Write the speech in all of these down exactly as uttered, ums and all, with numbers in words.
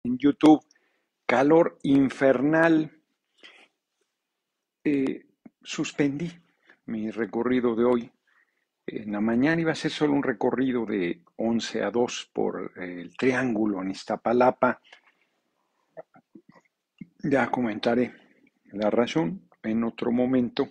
en YouTube, calor infernal. Eh, Suspendí mi recorrido de hoy. En la mañana iba a ser solo un recorrido de once a dos por eh, el Triángulo en Iztapalapa. Ya comentaré la razón en otro momento.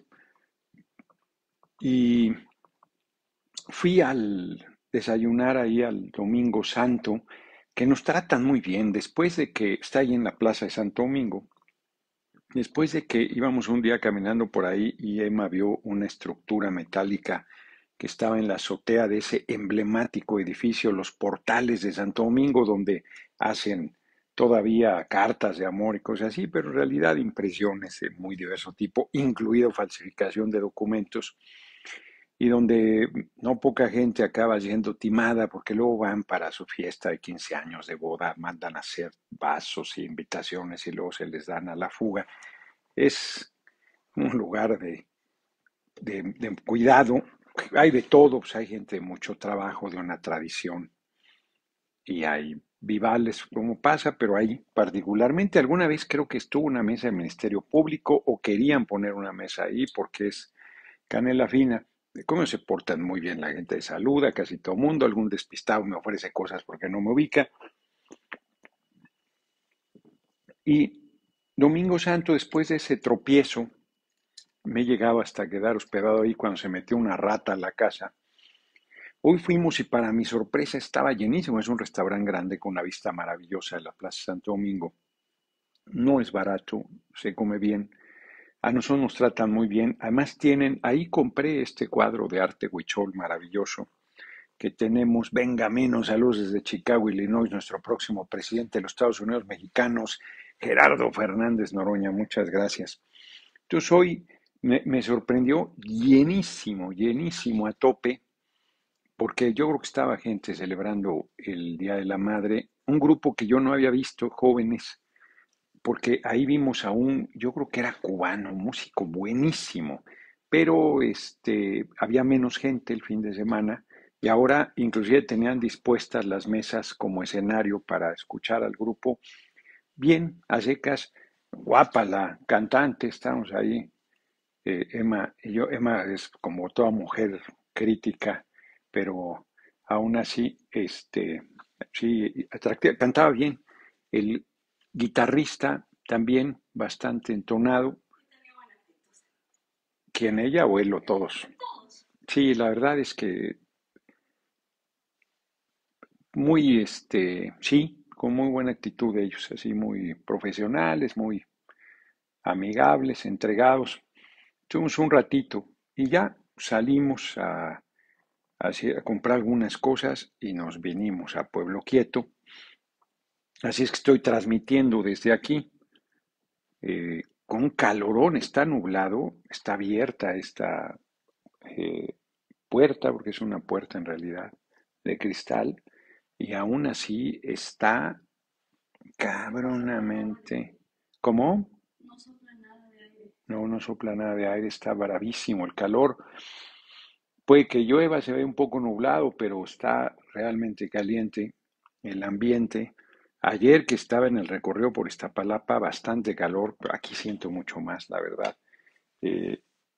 Y fui al desayunar ahí al Domingo Santo, que nos tratan muy bien, después de que está ahí en la Plaza de Santo Domingo. Después de que íbamos un día caminando por ahí y Emma vio una estructura metálica que estaba en la azotea de ese emblemático edificio, los Portales de Santo Domingo, donde hacen todavía cartas de amor y cosas así, pero en realidad impresiones de muy diverso tipo, incluido falsificación de documentos, y donde no poca gente acaba siendo timada porque luego van para su fiesta de quince años de boda, mandan a hacer vasos e invitaciones y luego se les dan a la fuga. Es un lugar de, de, de cuidado, hay de todo, pues hay gente de mucho trabajo, de una tradición, y hay vivales, como pasa, pero hay particularmente, alguna vez creo que estuvo una mesa del Ministerio Público o querían poner una mesa ahí porque es canela fina. Cómo se portan muy bien la gente, saluda casi todo el mundo, algún despistado me ofrece cosas porque no me ubica. Y Domingo Santo, después de ese tropiezo, me he llegado hasta quedar hospedado ahí cuando se metió una rata a la casa. Hoy fuimos y para mi sorpresa estaba llenísimo. Es un restaurante grande con una vista maravillosa de la Plaza Santo Domingo. No es barato, se come bien. A nosotros nos tratan muy bien. Además tienen, ahí compré este cuadro de arte huichol maravilloso que tenemos. Venga menos, saludos desde Chicago, Illinois, nuestro próximo presidente de los Estados Unidos mexicanos, Gerardo Fernández Noroña. Muchas gracias. Entonces hoy me, me sorprendió llenísimo, llenísimo a tope, porque yo creo que estaba gente celebrando el Día de la Madre, un grupo que yo no había visto, jóvenes, porque ahí vimos a un, yo creo que era cubano, un músico buenísimo, pero este, había menos gente el fin de semana y ahora inclusive tenían dispuestas las mesas como escenario para escuchar al grupo. Bien, a secas, guapa la cantante, estamos ahí, eh, Emma, y yo, Emma es como toda mujer crítica, pero aún así, este, sí, atractiva, cantaba bien. El guitarrista también bastante entonado. ¿Quién, ella o él o todos? Sí, la verdad es que muy, este, sí, con muy buena actitud de ellos, así muy profesionales, muy amigables, entregados. Estuvimos un ratito y ya salimos a así, a comprar algunas cosas y nos vinimos a Pueblo Quieto. Así es que estoy transmitiendo desde aquí, eh, con un calorón, está nublado, está abierta esta eh, puerta, porque es una puerta en realidad de cristal, y aún así está cabronamente. ¿Cómo? No, no sopla nada de aire, está bravísimo el calor. Puede que llueva, se ve un poco nublado, pero está realmente caliente el ambiente. Ayer que estaba en el recorrido por Iztapalapa, bastante calor, pero aquí siento mucho más, la verdad. Eh,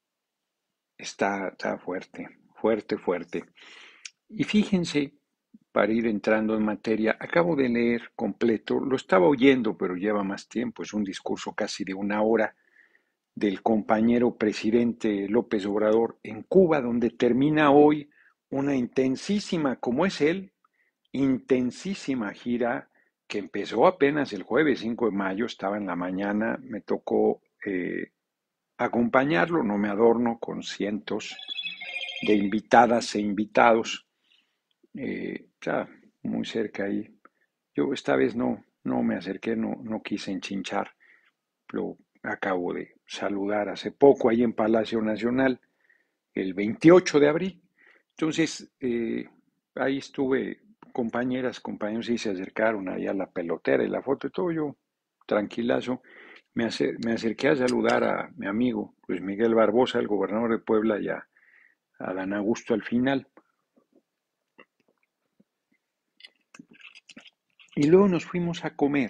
está, está fuerte, fuerte, fuerte. Y fíjense, para ir entrando en materia, acabo de leer completo, lo estaba oyendo, pero lleva más tiempo, es un discurso casi de una hora del compañero presidente López Obrador en Cuba, donde termina hoy una intensísima, como es él, intensísima gira que empezó apenas el jueves cinco de mayo, estaba en la mañana, me tocó eh, acompañarlo, no me adorno, con cientos de invitadas e invitados, eh, ya muy cerca ahí. Yo esta vez no, no me acerqué, no, no quise enchinchar, lo acabo de saludar hace poco ahí en Palacio Nacional, el veintiocho de abril. Entonces, eh, ahí estuve, compañeras, compañeros, y se acercaron ahí a la pelotera y la foto y todo, yo tranquilazo. Me, acer me acerqué a saludar a mi amigo Luis Miguel Barbosa, el gobernador de Puebla, y a, a Dan Augusto al final. Y luego nos fuimos a comer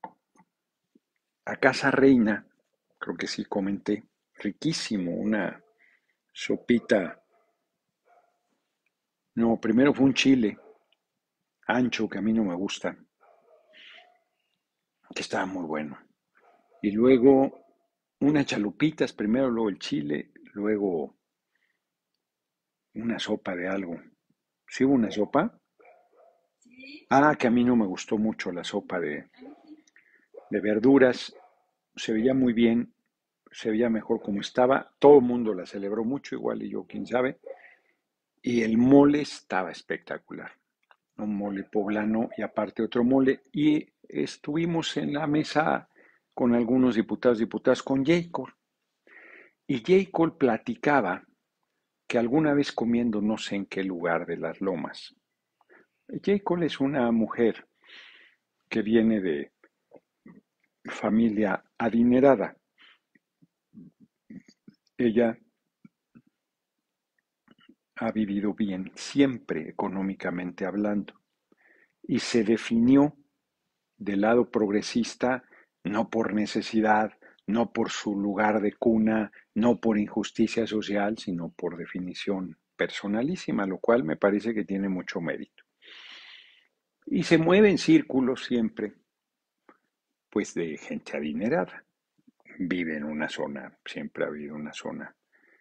a Casa Reina, creo que sí comenté, riquísimo, una sopita. No, primero fue un chile ancho que a mí no me gusta, que estaba muy bueno. Y luego unas chalupitas, primero, luego el chile, luego una sopa de algo. ¿Sí hubo una sopa? Ah, que a mí no me gustó mucho la sopa de, de verduras. Se veía muy bien, se veía mejor como estaba. Todo el mundo la celebró mucho, igual y yo, quién sabe. Y el mole estaba espectacular. Un mole poblano y aparte otro mole. Y estuvimos en la mesa con algunos diputados y diputadas, con J. Cole. Y J. Cole platicaba que alguna vez comiendo no sé en qué lugar de las lomas. J. Cole es una mujer que viene de familia adinerada. Ella ha vivido bien siempre económicamente hablando y se definió del lado progresista no por necesidad, no por su lugar de cuna, no por injusticia social, sino por definición personalísima, lo cual me parece que tiene mucho mérito. Y se mueve en círculos siempre, pues de gente adinerada. Vive en una zona, siempre ha habido una zona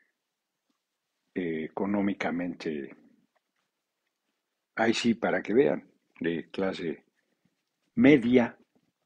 eh, económicamente, ahí sí, para que vean, de clase media,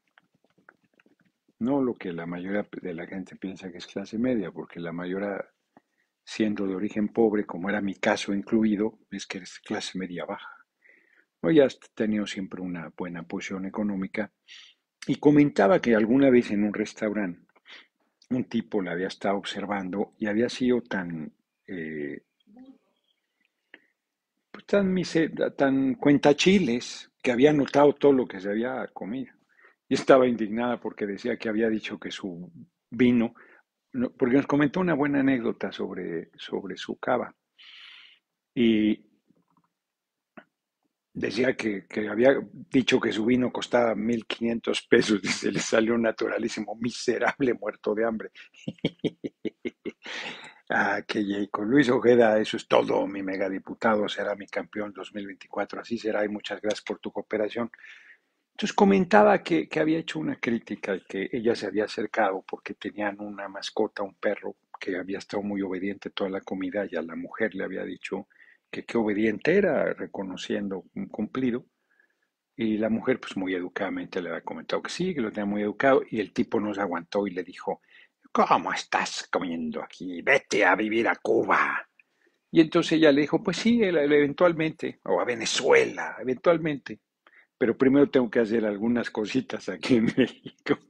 no lo que la mayoría de la gente piensa que es clase media, porque la mayoría, siendo de origen pobre, como era mi caso incluido, es que es clase media baja. O ya has tenido siempre una buena posición económica. Y comentaba que alguna vez en un restaurante un tipo la había estado observando y había sido tan, eh, pues tan, mise- tan cuentachiles que había notado todo lo que se había comido. Y estaba indignada porque decía que había dicho que su vino, no, porque nos comentó una buena anécdota sobre, sobre su cava. Y decía que, que había dicho que su vino costaba mil quinientos pesos y se le salió naturalísimo, miserable, muerto de hambre. Ah, que Jacob Luis Ojeda, eso es todo, mi megadiputado, será mi campeón dos mil veinticuatro, así será y muchas gracias por tu cooperación. Entonces comentaba que, que había hecho una crítica y que ella se había acercado porque tenían una mascota, un perro, que había estado muy obediente toda la comida y a la mujer le había dicho que qué obediente era, reconociendo un cumplido. Y la mujer, pues muy educadamente le había comentado que sí, que lo tenía muy educado, y el tipo no se aguantó y le dijo, ¿cómo estás comiendo aquí? Vete a vivir a Cuba. Y entonces ella le dijo, pues sí, eventualmente, o a Venezuela, eventualmente, pero primero tengo que hacer algunas cositas aquí en México.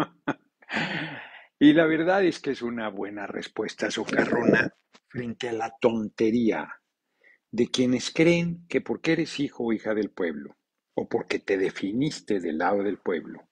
Y la verdad es que es una buena respuesta socarrona frente a la tontería de quienes creen que porque eres hijo o hija del pueblo, o porque te definiste del lado del pueblo,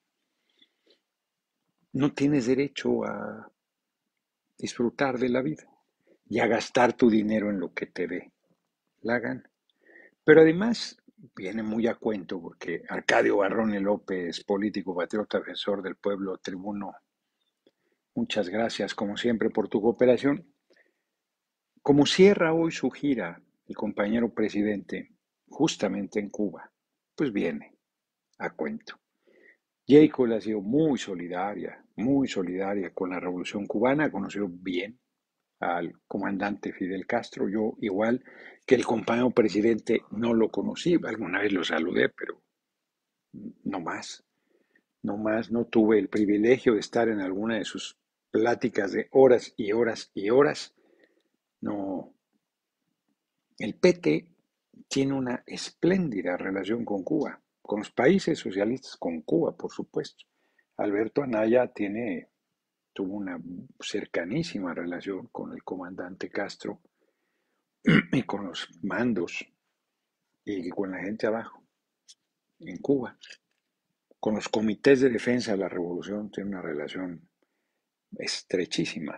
no tienes derecho a disfrutar de la vida y a gastar tu dinero en lo que te dé la gana. Pero además viene muy a cuento porque Arcadio Barrone López, político, patriota, defensor del pueblo, tribuno, muchas gracias como siempre por tu cooperación. Como cierra hoy su gira el compañero presidente justamente en Cuba, pues viene a cuento. Jacob ha sido muy solidaria, muy solidaria con la revolución cubana, conoció bien al comandante Fidel Castro, yo igual que el compañero presidente no lo conocí, alguna vez lo saludé, pero no más, no más, no tuve el privilegio de estar en alguna de sus pláticas de horas y horas y horas, no, el P T tiene una espléndida relación con Cuba, con los países socialistas, con Cuba, por supuesto. Alberto Anaya tiene, tuvo una cercanísima relación con el comandante Castro y con los mandos y con la gente abajo en Cuba. Con los comités de defensa de la revolución tiene una relación estrechísima.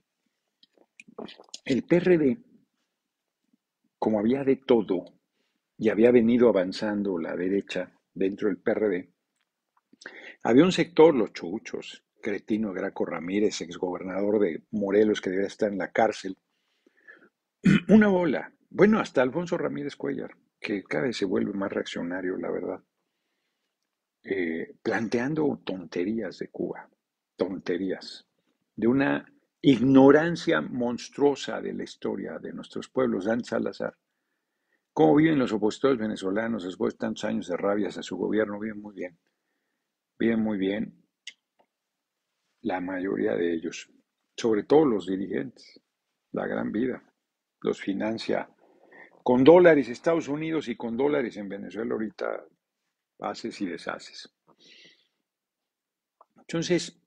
El P R D, como había de todo, y había venido avanzando la derecha dentro del P R D, había un sector, los chuchos, Cretino Graco Ramírez, exgobernador de Morelos, que debía estar en la cárcel, una bola. Bueno, hasta Alfonso Ramírez Cuellar, que cada vez se vuelve más reaccionario, la verdad, eh, planteando tonterías de Cuba, tonterías, de una ignorancia monstruosa de la historia de nuestros pueblos. Dan Salazar, cómo viven los opositores venezolanos después de tantos años de rabias a su gobierno, viven muy bien, viven muy bien, la mayoría de ellos, sobre todo los dirigentes, la gran vida, los financia con dólares Estados Unidos y con dólares en Venezuela ahorita haces y deshaces. Entonces,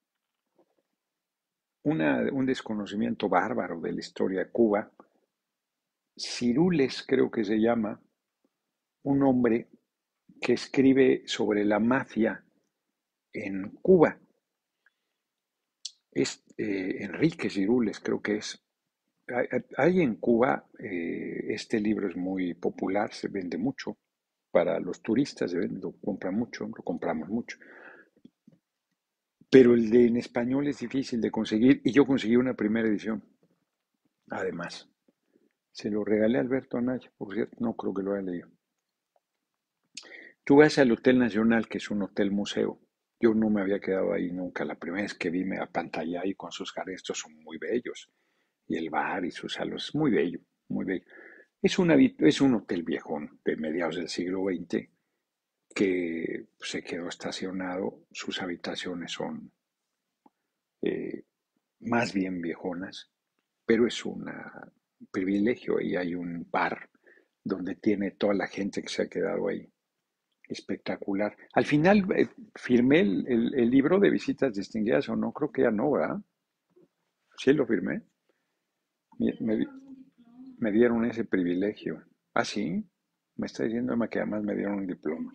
una, un desconocimiento bárbaro de la historia de Cuba. Cirules creo que se llama, un hombre que escribe sobre la mafia en Cuba. Es eh, Enrique Cirules, creo que es. Hay, hay en Cuba, eh, este libro es muy popular, se vende mucho. Para los turistas se vende, lo compran mucho, lo compramos mucho. Pero el de en español es difícil de conseguir y yo conseguí una primera edición. Además, se lo regalé a Alberto Anaya, por cierto, no creo que lo haya leído. Tú vas al Hotel Nacional, que es un hotel museo. Yo no me había quedado ahí nunca. La primera vez que vi me apantallé ahí con sus jardines, estos son muy bellos. Y el bar y sus salos, es muy bello, muy bello. Es, una, es un hotel viejón de mediados del siglo veinte que se quedó estacionado. Sus habitaciones son eh, más bien viejonas, pero es un privilegio y hay un bar donde tiene toda la gente que se ha quedado ahí. Espectacular. Al final eh, firmé el, el- el libro de visitas distinguidas o no, creo que ya no, ¿verdad? Sí lo firmé. Me, me di- me dieron ese privilegio. Ah, sí. Me está diciendo Emma que además me dieron un diploma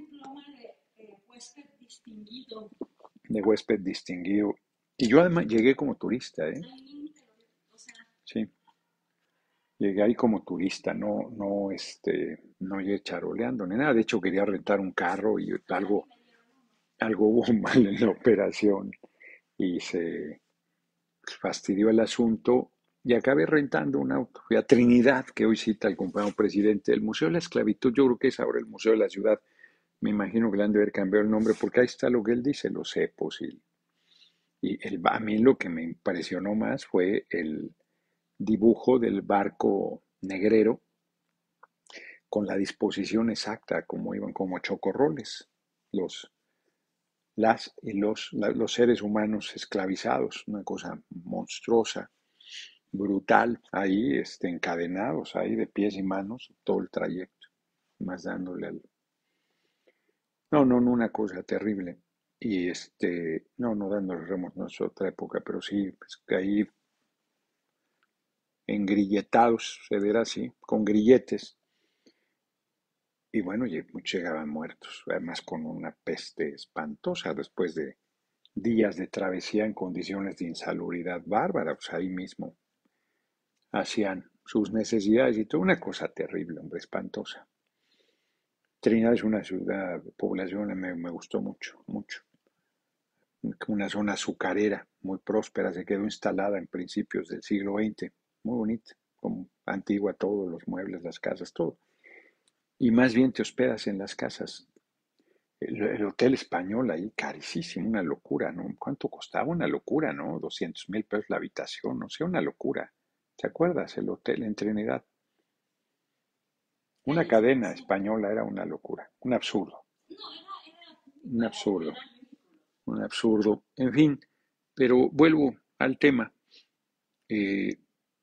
de huésped distinguido. Y yo además llegué como turista, ¿eh? Sí, llegué ahí como turista, no, no, este, no llegué charoleando ni nada. De hecho, quería rentar un carro y algo, algo hubo mal en la operación y se fastidió el asunto y acabé rentando un auto. Fui a Trinidad, que hoy cita el compañero presidente del Museo de la Esclavitud. Yo creo que es ahora el Museo de la Ciudad. Me imagino que le han de haber cambiado el nombre porque ahí está lo que él dice, los cepos. Y, y el, a mí lo que me impresionó más fue el dibujo del barco negrero con la disposición exacta, como iban como chocorroles, los, las y los, la- los seres humanos esclavizados, una cosa monstruosa, brutal, ahí este, encadenados, ahí de pies y manos, todo el trayecto, más dándole al... No, no, no, una cosa terrible. Y este, no, no dándole remos, no es otra época, pero sí, pues, que ahí engrilletados, se verá así, con grilletes. Y bueno, y muchos llegaban muertos, además con una peste espantosa después de días de travesía en condiciones de insalubridad bárbara, pues ahí mismo hacían sus necesidades y toda una cosa terrible, hombre, espantosa. Trinidad es una ciudad, población, me, me gustó mucho, mucho. Una zona azucarera, muy próspera, se quedó instalada en principios del siglo veinte, muy bonita, como antigua, todos los muebles, las casas, todo. Y más bien te hospedas en las casas. El, el hotel español ahí, carísimo, una locura, ¿no? ¿Cuánto costaba? Una locura, ¿no? Doscientos mil pesos la habitación, no sé, una locura. ¿Te acuerdas? El hotel en Trinidad. Una cadena española era una locura, un absurdo, un absurdo, un absurdo. En fin, pero vuelvo al tema. Eh,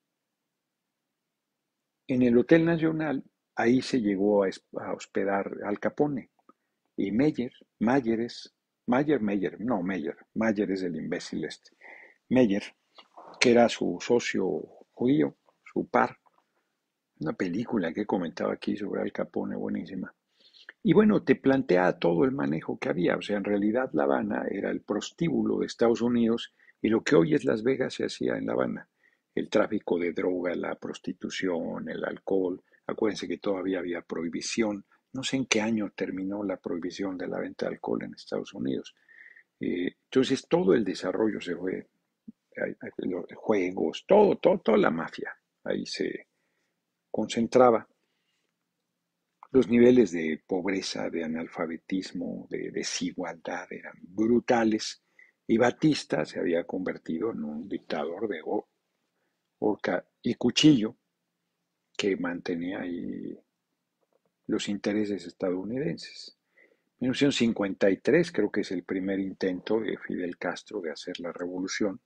en el Hotel Nacional, ahí se llegó a, a hospedar Al Capone y Meyer, Mayer es, Mayer, Meyer, no, Meyer, Mayer es el imbécil este. Meyer, que era su socio judío, su par. Una película que he comentado aquí sobre Al Capone, buenísima. Y bueno, te plantea todo el manejo que había. O sea, en realidad La Habana era el prostíbulo de Estados Unidos y lo que hoy es Las Vegas se hacía en La Habana. El tráfico de droga, la prostitución, el alcohol. Acuérdense que todavía había prohibición. No sé en qué año terminó la prohibición de la venta de alcohol en Estados Unidos. Eh, entonces todo el desarrollo se fue, los juegos, todo, todo, toda la mafia ahí se concentraba. Los niveles de pobreza, de analfabetismo, de desigualdad eran brutales y Batista se había convertido en un dictador de horca y cuchillo que mantenía ahí los intereses estadounidenses. mil novecientos cincuenta y tres creo que es el primer intento de Fidel Castro de hacer la revolución.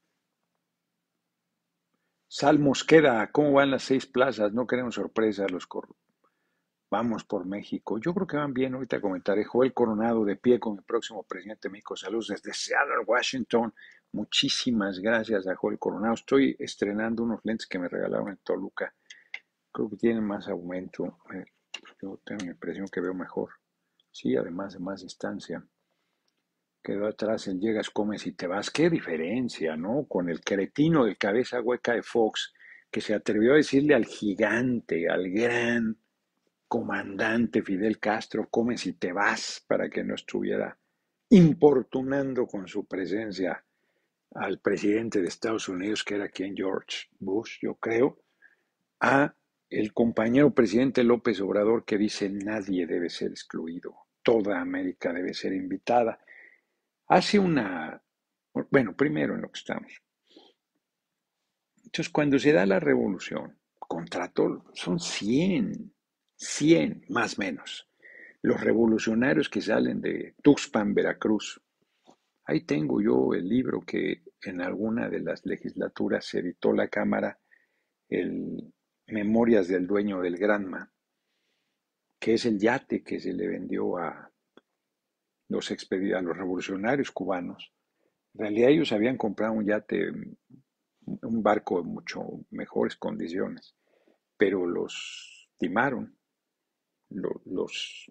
Sal Mosqueda, ¿cómo van las seis plazas? No queremos sorpresas, los cor vamos por México. Yo creo que van bien, ahorita comentaré. Joel Coronado de pie con el próximo presidente de México. Saludos desde Seattle, Washington. Muchísimas gracias a Joel Coronado. Estoy estrenando unos lentes que me regalaron en Toluca. Creo que tienen más aumento. Eh, yo tengo la impresión que veo mejor. Sí, además de más distancia. Quedó atrás el llegas, comes y te vas. Qué diferencia, ¿no? Con el cretino del cabeza hueca de Fox, que se atrevió a decirle al gigante, al gran comandante Fidel Castro, come si te vas, para que no estuviera importunando con su presencia al presidente de Estados Unidos, que era quien George Bush, yo creo, a el compañero presidente López Obrador, que dice nadie debe ser excluido, toda América debe ser invitada. Hace una, bueno, primero en lo que estamos. Entonces, cuando se da la revolución, contra todo, son cien, cien más o menos los revolucionarios que salen de Tuxpan, Veracruz. Ahí tengo yo el libro que en alguna de las legislaturas se editó la Cámara, el Memorias del dueño del Granma, que es el yate que se le vendió a los, expedi- a los revolucionarios cubanos. En realidad ellos habían comprado un yate, un barco en mucho mejores condiciones, pero los timaron, lo- los,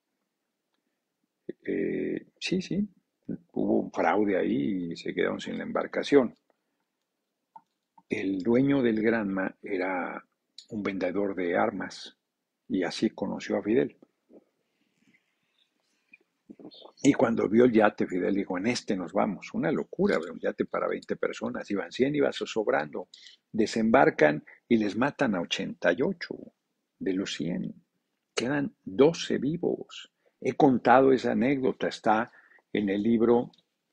eh, sí, sí, hubo un fraude ahí y se quedaron sin la embarcación. El dueño del Granma era un vendedor de armas y así conoció a Fidel. Y cuando vio el yate, Fidel dijo, en este nos vamos. Una locura, un yate para veinte personas. Iban cien, iba sobrando. Desembarcan y les matan a ochenta y ocho de los cien. Quedan doce vivos. He contado esa anécdota, está en el libro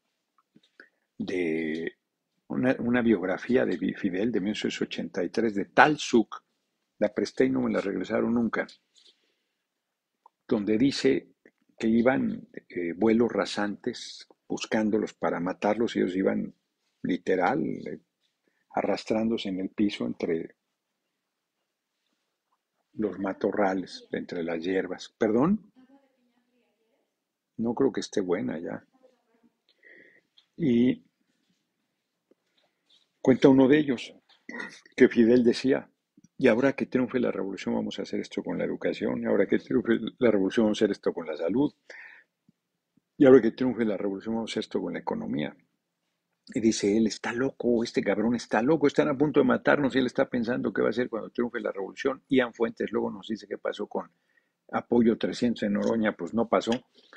de una, una biografía de Fidel de mil novecientos ochenta y tres de Tal Suk, la presté y no me la regresaron nunca, donde dice que iban eh, vuelos rasantes buscándolos para matarlos y ellos iban literal eh, arrastrándose en el piso entre los matorrales, entre las hierbas. ¿Perdón? No creo que esté buena ya. Y cuenta uno de ellos que Fidel decía, y ahora que triunfe la revolución vamos a hacer esto con la educación, y ahora que triunfe la revolución vamos a hacer esto con la salud, y ahora que triunfe la revolución vamos a hacer esto con la economía. Y dice él, está loco, este cabrón está loco, están a punto de matarnos y él está pensando qué va a hacer cuando triunfe la revolución. Ian Fuentes luego nos dice qué pasó con Apoyo trescientos en Noroña, pues no pasó,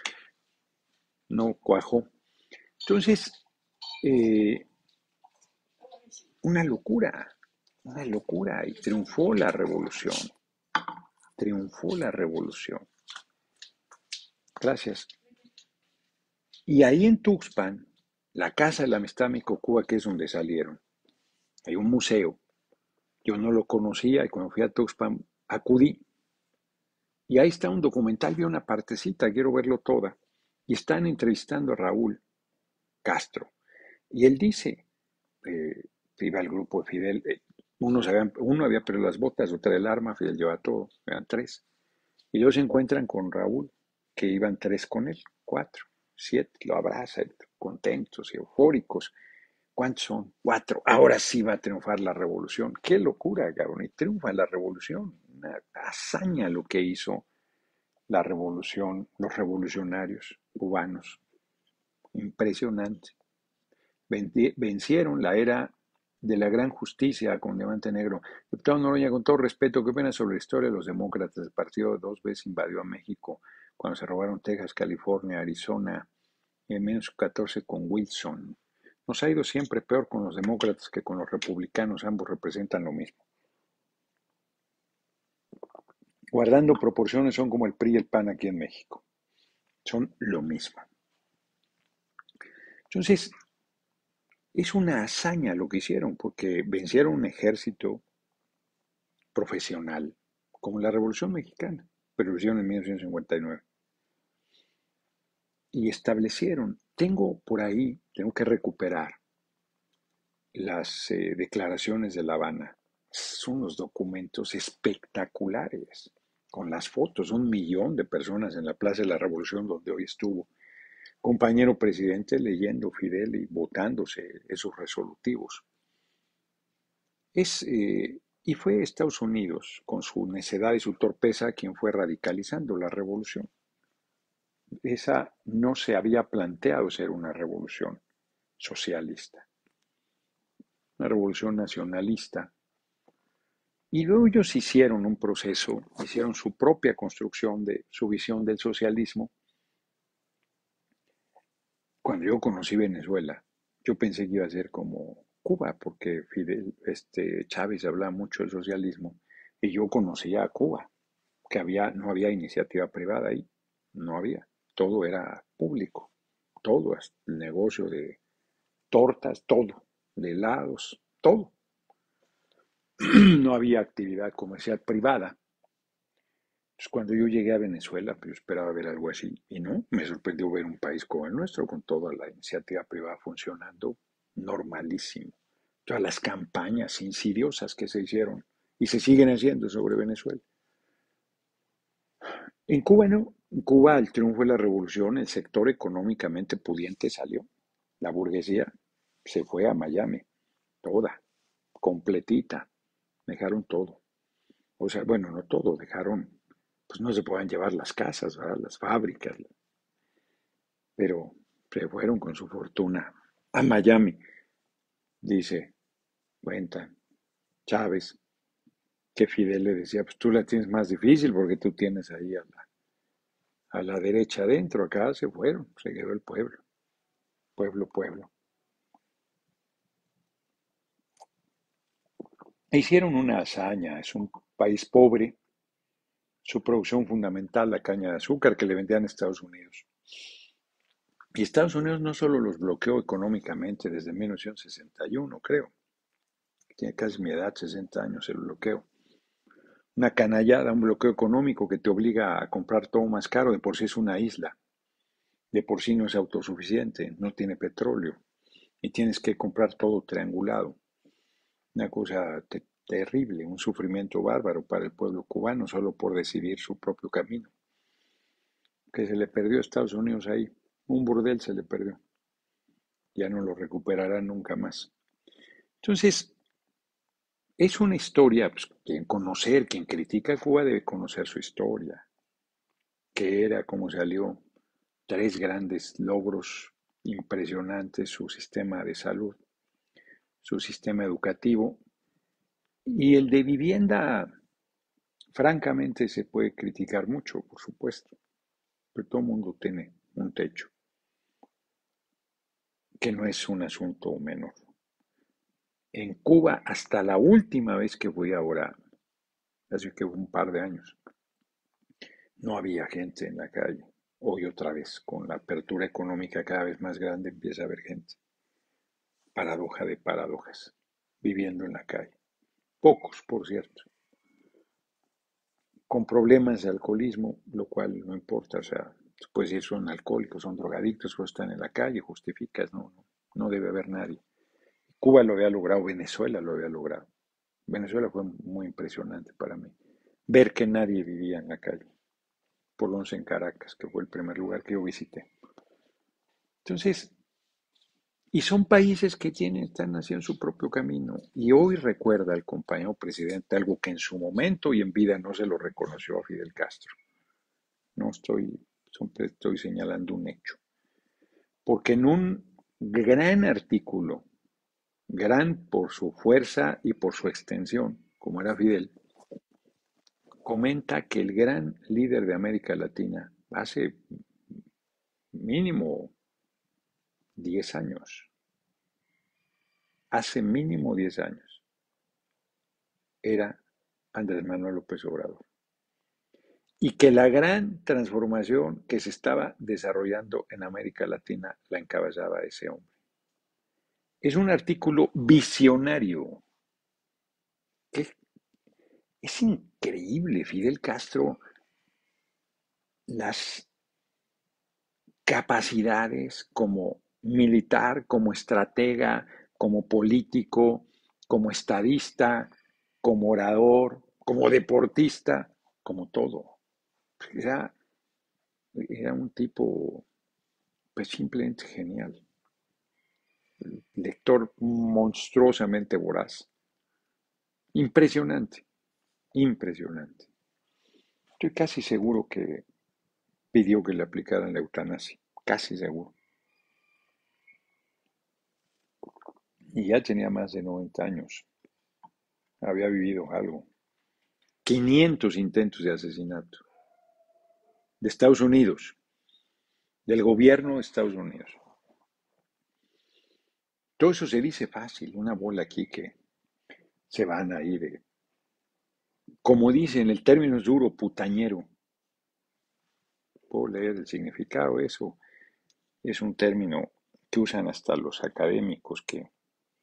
no cuajó. Entonces, eh, una locura, una locura, y triunfó la revolución, triunfó la revolución. Gracias. Y ahí en Tuxpan, la Casa de la Amistad México-Cuba, que es donde salieron, hay un museo. Yo no lo conocía y cuando fui a Tuxpan acudí. Y ahí está un documental, vi una partecita, quiero verlo toda. Y están entrevistando a Raúl Castro. Y él dice, eh, iba el grupo de Fidel, eh, unos habían- uno había perdido las botas, otro el arma, Fidel llevaba todo, eran tres. Y luego se encuentran con Raúl, que iban tres con él, cuatro, siete, lo abrazan, contentos y eufóricos. ¿Cuántos son? Cuatro. Ahora sí va a triunfar la revolución. Qué locura, cabrón. Y triunfa la revolución. Una hazaña lo que hizo la revolución, los revolucionarios cubanos. Impresionante. Vencieron la era de la gran justicia con Diamante Negro. Diputado Noroña, con todo respeto, ¿qué opinas sobre la historia de los demócratas? El partido dos veces invadió a México cuando se robaron Texas, California, Arizona, en menos catorce con Wilson. Nos ha ido siempre peor con los demócratas que con los republicanos, ambos representan lo mismo. Guardando proporciones, son como el P R I y el P A N aquí en México. Son lo mismo. Entonces, es una hazaña lo que hicieron, porque vencieron un ejército profesional, como la Revolución Mexicana, pero lo hicieron en mil novecientos cincuenta y nueve. Y establecieron, tengo por ahí, tengo que recuperar las eh, declaraciones de La Habana. Son unos documentos espectaculares, con las fotos, un millón de personas en la Plaza de la Revolución donde hoy estuvo compañero presidente leyendo Fidel y votándose esos resolutivos. Es, eh, y fue Estados Unidos, con su necedad y su torpeza, quien fue radicalizando la revolución. Esa no se había planteado ser una revolución socialista, una revolución nacionalista. Y luego ellos hicieron un proceso, hicieron su propia construcción de su visión del socialismo. Cuando yo conocí Venezuela, yo pensé que iba a ser como Cuba, porque Fidel, este, Chávez hablaba mucho del socialismo, y yo conocía a Cuba, que había, no había iniciativa privada ahí, no había, todo era público, todo, el negocio de tortas, todo, de helados, todo. No había actividad comercial privada. Entonces, cuando yo llegué a Venezuela, pues yo esperaba ver algo así, y no, me sorprendió ver un país como el nuestro, con toda la iniciativa privada funcionando normalísimo. Todas las campañas insidiosas que se hicieron y se siguen haciendo sobre Venezuela. En Cuba no, en Cuba al triunfo de la revolución, el sector económicamente pudiente salió. La burguesía se fue a Miami, toda, completita, dejaron todo. O sea, bueno, no todo, dejaron, pues no se puedan llevar las casas, ¿verdad? Las fábricas, pero se fueron con su fortuna a Miami, dice, cuenta Chávez, que Fidel le decía, pues tú la tienes más difícil porque tú tienes ahí a la, a la derecha adentro, acá se fueron, se quedó el pueblo, pueblo, pueblo. E hicieron una hazaña, es un país pobre, su producción fundamental, la caña de azúcar que le vendían a Estados Unidos. Y Estados Unidos no solo los bloqueó económicamente desde mil novecientos sesenta y uno, creo, tiene casi mi edad, sesenta años el bloqueo. Una canallada, un bloqueo económico que te obliga a comprar todo más caro, de por sí es una isla, de por sí no es autosuficiente, no tiene petróleo y tienes que comprar todo triangulado. Una cosa te terrible, un sufrimiento bárbaro para el pueblo cubano solo por decidir su propio camino. Que se le perdió a Estados Unidos ahí, un burdel se le perdió, ya no lo recuperará nunca más. Entonces, es una historia, pues, quien conocer, quien critica a Cuba debe conocer su historia, que era, cómo salió, tres grandes logros impresionantes, su sistema de salud, su sistema educativo y el de vivienda, francamente se puede criticar mucho, por supuesto, pero todo el mundo tiene un techo, que no es un asunto menor. En Cuba, hasta la última vez que fui ahora, hace que un par de años, no había gente en la calle. Hoy otra vez, con la apertura económica cada vez más grande, empieza a haber gente. Paradoja de paradojas, viviendo en la calle. Pocos, por cierto, con problemas de alcoholismo, lo cual no importa, o sea, pues si son alcohólicos, son drogadictos o están en la calle, justificas, no, no, no debe haber nadie. Cuba lo había logrado, Venezuela lo había logrado. Venezuela fue muy impresionante para mí. Ver que nadie vivía en la calle, por lo menos en Caracas, que fue el primer lugar que yo visité. Entonces, y son países que tienen, están haciendo su propio camino. Y hoy recuerda el compañero presidente algo que en su momento y en vida no se lo reconoció a Fidel Castro. No estoy, estoy señalando un hecho. Porque en un gran artículo gran por su fuerza y por su extensión, como era Fidel, comenta que el gran líder de América Latina hace mínimo diez años, hace mínimo diez años, era Andrés Manuel López Obrador. Y que la gran transformación que se estaba desarrollando en América Latina la encabezaba ese hombre. Es un artículo visionario. Es, es increíble, Fidel Castro, las capacidades como militar, como estratega, como político, como estadista, como orador, como deportista, como todo. Era, era un tipo pues simplemente genial, lector monstruosamente voraz. Impresionante, impresionante. Estoy casi seguro que pidió que le aplicaran la eutanasia, casi seguro. Y ya tenía más de noventa años, había vivido algo. quinientos intentos de asesinato de Estados Unidos, del gobierno de Estados Unidos. Todo eso se dice fácil, una bola aquí que se van a ir, eh, como dicen, el término es duro, putañero. Puedo leer el significado, eso es un término que usan hasta los académicos que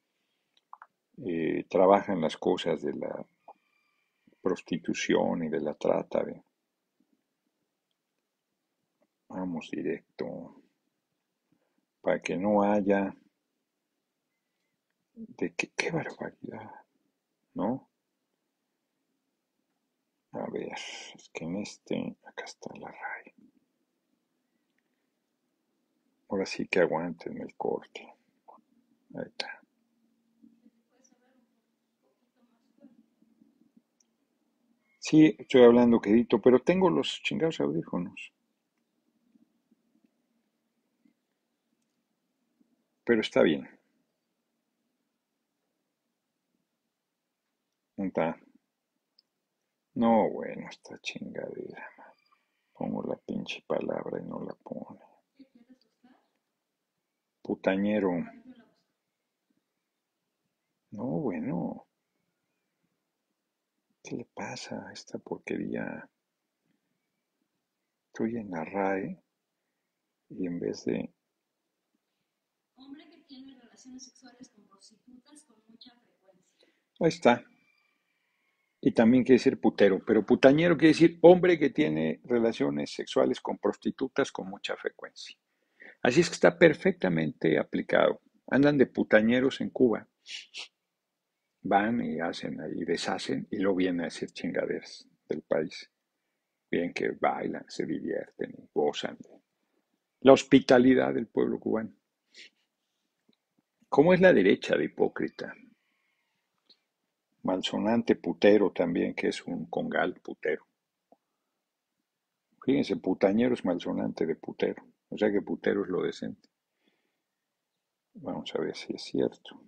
eh, trabajan las cosas de la prostitución y de la trata. De, vamos directo, para que no haya de que, qué barbaridad, ¿no? A ver, es que en este, acá está la raya. Ahora sí que aguanten el corte. Ahí está. Sí, estoy hablando quedito, pero tengo los chingados audífonos. Pero está bien. Está. No, bueno, esta chingadera. Pongo la pinche palabra y no la pone. Putañero. No, bueno. ¿Qué le pasa a esta porquería? Estoy en la RAE y en vez de... Ahí está. Y también quiere decir putero, pero putañero quiere decir hombre que tiene relaciones sexuales con prostitutas con mucha frecuencia. Así es que está perfectamente aplicado. Andan de putañeros en Cuba. Van y hacen ahí, deshacen y luego vienen a decir chingaderas del país. Bien que bailan, se divierten y gozan de la hospitalidad del pueblo cubano. ¿Cómo es la derecha de hipócrita? Malsonante putero también, que es un congal putero. Fíjense, putañero es malsonante de putero. O sea que putero es lo decente. Vamos a ver si es cierto.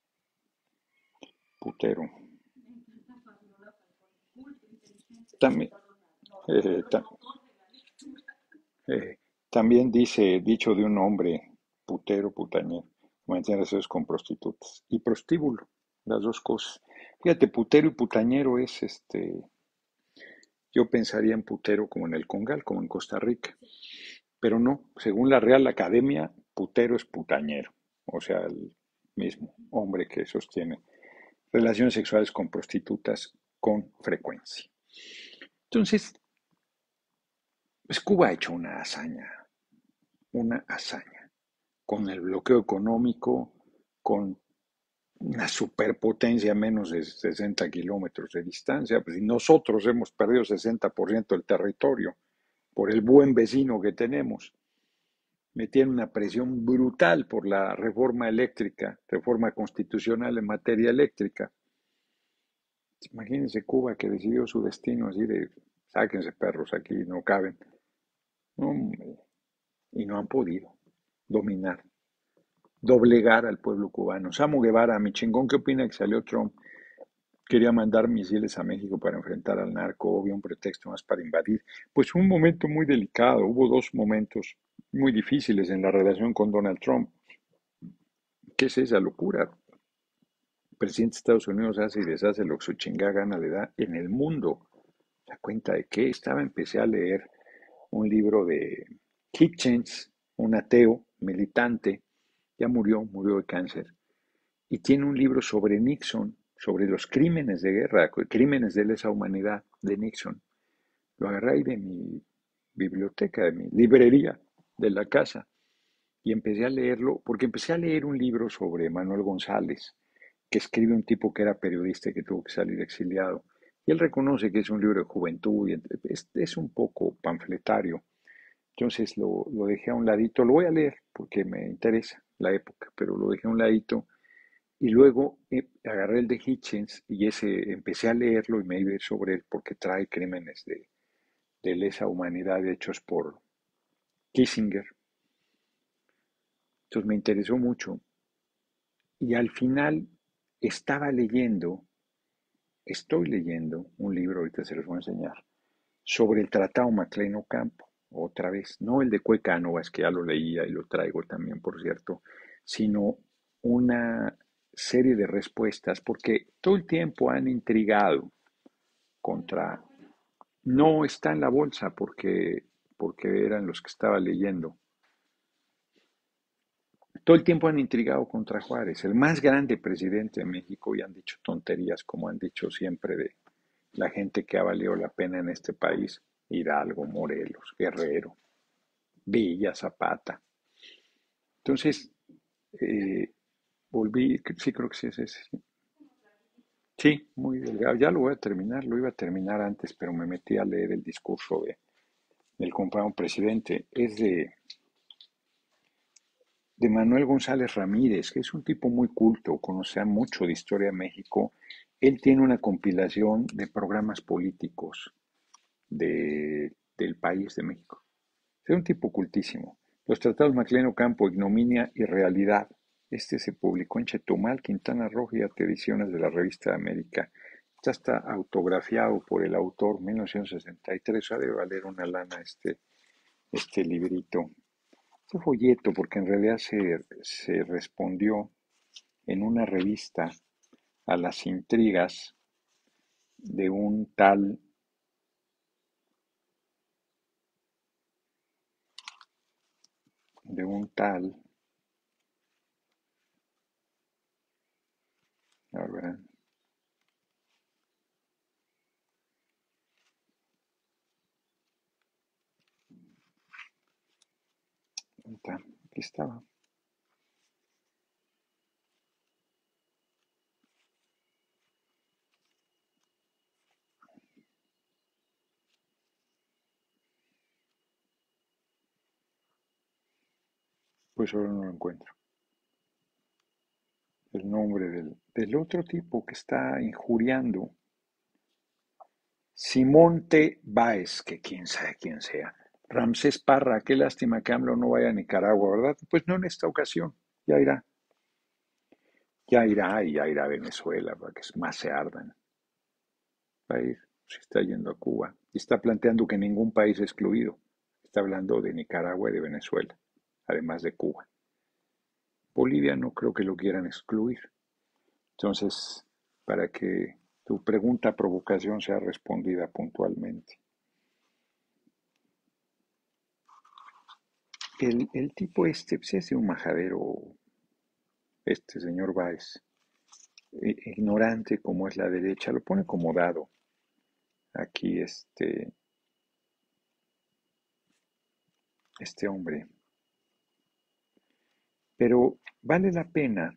Putero. También, eh, ta- eh, también dice, dicho de un hombre, putero, putañero, mantiene relaciones con prostitutas. Y prostíbulo, las dos cosas. Fíjate, putero y putañero es este, yo pensaría en putero como en el Congal, como en Costa Rica. Pero no, según la Real Academia, putero es putañero. O sea, el mismo hombre que sostiene relaciones sexuales con prostitutas con frecuencia. Entonces, pues Cuba ha hecho una hazaña, una hazaña, con el bloqueo económico, con una superpotencia a menos de sesenta kilómetros de distancia, pues, y nosotros hemos perdido sesenta por ciento del territorio por el buen vecino que tenemos. Metían una presión brutal por la reforma eléctrica, reforma constitucional en materia eléctrica. Imagínense Cuba que decidió su destino así de, sáquense perros aquí, no caben. No, y no han podido dominar. doblegar al pueblo cubano. Samu Guevara, mi chingón, ¿qué opina que salió Trump? Quería mandar misiles a México para enfrentar al narco, obvio, un pretexto más para invadir. Pues fue un momento muy delicado, hubo dos momentos muy difíciles en la relación con Donald Trump. ¿Qué es esa locura? El presidente de Estados Unidos hace y deshace lo que su chingada gana le da en el mundo. ¿La cuenta de qué? Estaba, empecé a leer un libro de Hitchens, un ateo militante, ya murió, murió de cáncer, y tiene un libro sobre Nixon, sobre los crímenes de guerra, crímenes de lesa humanidad de Nixon. Lo agarré ahí de mi biblioteca, de mi librería, de la casa, y empecé a leerlo, porque empecé a leer un libro sobre Manuel González, que escribe un tipo que era periodista y que tuvo que salir exiliado. Y él reconoce que es un libro de juventud y es, es un poco panfletario. Entonces lo, lo dejé a un ladito, lo voy a leer porque me interesa la época, pero lo dejé a un ladito y luego eh, agarré el de Hitchens y ese empecé a leerlo y me iba a ir sobre él porque trae crímenes de, de lesa humanidad hechos por Kissinger. Entonces me interesó mucho y al final estaba leyendo, estoy leyendo un libro, ahorita se los voy a enseñar, sobre el Tratado MacLean Ocampo, otra vez, no el de Cuecanovas, que ya lo leía y lo traigo también, por cierto, sino una serie de respuestas, porque todo el tiempo han intrigado contra, no está en la bolsa porque, porque eran los que estaba leyendo, todo el tiempo han intrigado contra Juárez, el más grande presidente de México, y han dicho tonterías como han dicho siempre de la gente que ha valido la pena en este país, Hidalgo, Morelos, Guerrero, Villa, Zapata. Entonces, eh, volví, sí creo que sí es ese. Sí, sí, muy delgado. Ya lo voy a terminar, lo iba a terminar antes, pero me metí a leer el discurso de, del compadre presidente. Es de, de Manuel González Ramírez, que es un tipo muy culto, conoce mucho de historia de México. Él tiene una compilación de programas políticos de, del país de México. Es un tipo cultísimo. Los tratados Maclean Ocampo, Ignominia y Realidad. Este se publicó en Chetumal, Quintana Roo y ante ediciones de la Revista de América. Ya está autografiado por el autor, mil novecientos sesenta y tres. O sea, debe valer una lana este, este librito. Este folleto, porque en realidad se, se respondió en una revista a las intrigas de un tal, de un tal, a ver, ¿dónde está? Aquí estaba. Pues ahora no lo encuentro. El nombre del, del otro tipo que está injuriando, Simonte Báez, que quién sabe quién sea. Ramsés Parra, qué lástima que AMLO no vaya a Nicaragua, ¿verdad? Pues no en esta ocasión, ya irá, ya irá y ya irá a Venezuela para que más se ardan. Va a ir, se está yendo a Cuba y está planteando que ningún país es excluido. Está hablando de Nicaragua y de Venezuela, además de Cuba. Bolivia no creo que lo quieran excluir. Entonces, para que tu pregunta provocación sea respondida puntualmente. El, el tipo este pues, es de un majadero, este señor Báez, eh, ignorante como es la derecha, lo pone como dado aquí este, este hombre. Pero vale la pena,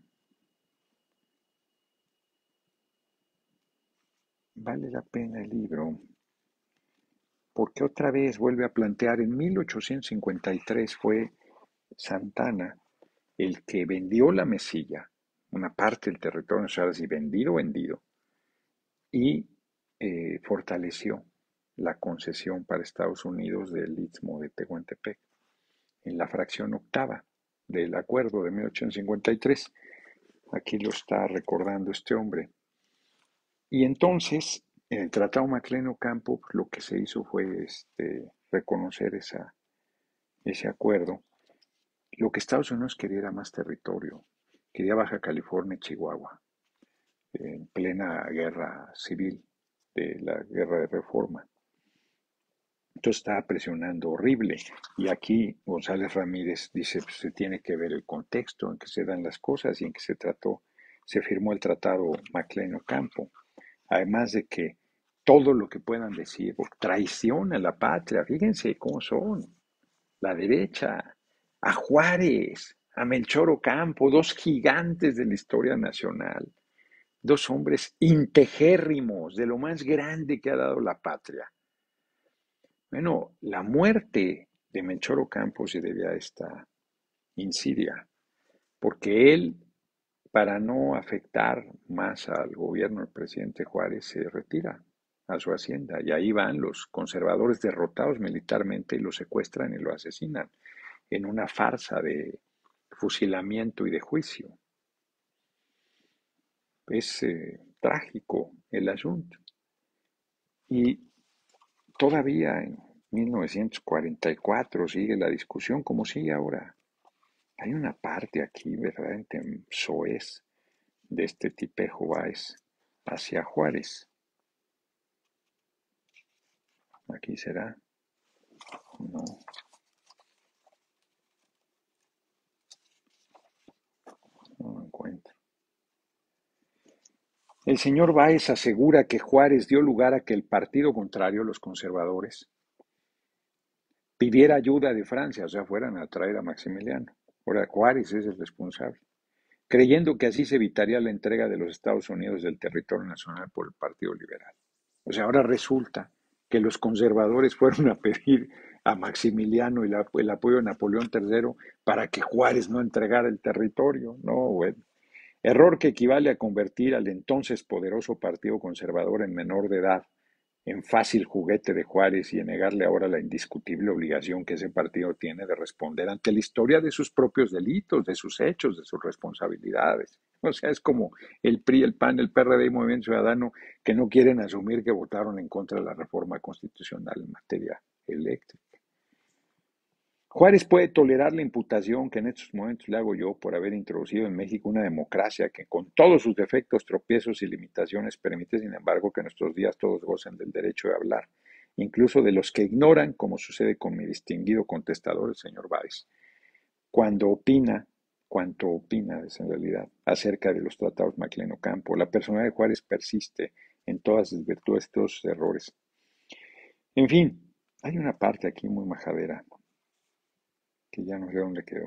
vale la pena el libro, porque otra vez vuelve a plantear, en mil ochocientos cincuenta y tres fue Santana el que vendió la Mesilla, una parte del territorio nacional, así vendido, vendido, y eh, fortaleció la concesión para Estados Unidos del Istmo de Tehuantepec en la fracción octava. del acuerdo de mil ochocientos cincuenta y tres. Aquí lo está recordando este hombre. Y entonces, en el Tratado Maclean-Ocampo, pues, lo que se hizo fue este, reconocer esa, ese acuerdo. Lo que Estados Unidos quería era más territorio. Quería Baja California y Chihuahua, en plena guerra civil, de la guerra de reforma. Entonces estaba presionando horrible. Y aquí González Ramírez dice, pues, se tiene que ver el contexto en que se dan las cosas y en que se trató, se firmó el Tratado Maclean-Ocampo. Además de que todo lo que puedan decir, traición a la patria, fíjense cómo son, la derecha, a Juárez, a Melchor Ocampo, dos gigantes de la historia nacional, dos hombres integérrimos, de lo más grande que ha dado la patria. Bueno, la muerte de Melchor Ocampo se debía a esta insidia, porque él, para no afectar más al gobierno del presidente Juárez, se retira a su hacienda y ahí van los conservadores derrotados militarmente y lo secuestran y lo asesinan en una farsa de fusilamiento y de juicio. Es eh, trágico el asunto. Y todavía en mil novecientos cuarenta y cuatro sigue la discusión como sigue ahora. Hay una parte aquí verdaderamente soez de este tipejo Báez hacia Juárez. Aquí será. No, no lo encuentro. El señor Báez asegura que Juárez dio lugar a que el partido contrario, los conservadores, pidiera ayuda de Francia, o sea, fueran a traer a Maximiliano. Ahora Juárez es el responsable, creyendo que así se evitaría la entrega de los Estados Unidos del territorio nacional por el Partido Liberal. O sea, ahora resulta que los conservadores fueron a pedir a Maximiliano y la, el apoyo de Napoleón tercero para que Juárez no entregara el territorio. No, bueno. Error que equivale a convertir al entonces poderoso Partido Conservador en menor de edad en fácil juguete de Juárez y en negarle ahora la indiscutible obligación que ese partido tiene de responder ante la historia de sus propios delitos, de sus hechos, de sus responsabilidades. O sea, es como el P R I, el P A N, el P R D y Movimiento Ciudadano que no quieren asumir que votaron en contra de la reforma constitucional en materia eléctrica. Juárez puede tolerar la imputación que en estos momentos le hago yo por haber introducido en México una democracia que con todos sus defectos, tropiezos y limitaciones permite, sin embargo, que en nuestros días todos gocen del derecho de hablar, incluso de los que ignoran, como sucede con mi distinguido contestador, el señor Báez, cuando opina, cuanto opina en realidad, acerca de los tratados Maclean-Ocampo. La personalidad de Juárez persiste en todas sus virtudes, todos sus errores. En fin, hay una parte aquí muy majadera que ya no sé dónde quedó.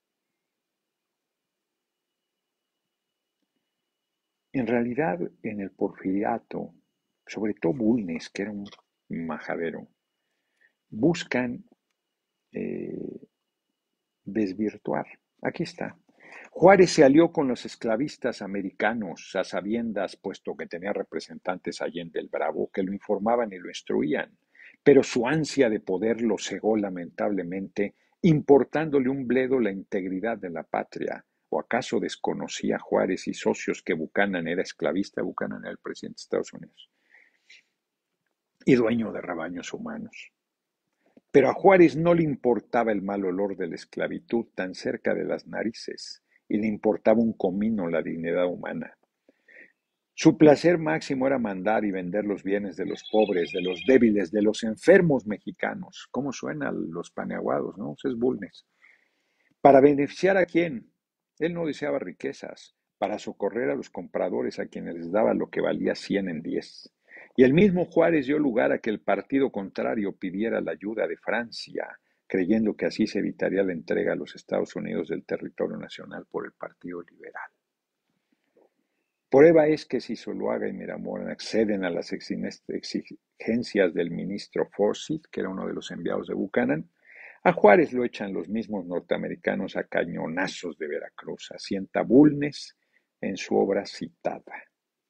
En realidad, en el porfiriato, sobre todo Bulnes, que era un majadero, buscan eh, desvirtuar. Aquí está. Juárez se alió con los esclavistas americanos a sabiendas, puesto que tenía representantes allende el Bravo que lo informaban y lo instruían, pero su ansia de poder lo cegó lamentablemente, importándole un bledo la integridad de la patria. ¿O acaso desconocía Juárez y socios que Buchanan era esclavista? Buchanan era el presidente de Estados Unidos y dueño de rebaños humanos. Pero a Juárez no le importaba el mal olor de la esclavitud tan cerca de las narices, y le importaba un comino la dignidad humana. Su placer máximo era mandar y vender los bienes de los pobres, de los débiles, de los enfermos mexicanos. ¿Cómo suenan los paneaguados, no? Eso es Bulnes. ¿Para beneficiar a quién? Él no deseaba riquezas, para socorrer a los compradores a quienes les daba lo que valía cien en diez. Y el mismo Juárez dio lugar a que el partido contrario pidiera la ayuda de Francia, creyendo que así se evitaría la entrega a los Estados Unidos del territorio nacional por el Partido Liberal. Prueba es que si Zuluaga y Miramón acceden a las exigencias del ministro Forsyth, que era uno de los enviados de Buchanan, a Juárez lo echan los mismos norteamericanos a cañonazos de Veracruz, asienta Bulnes en su obra citada.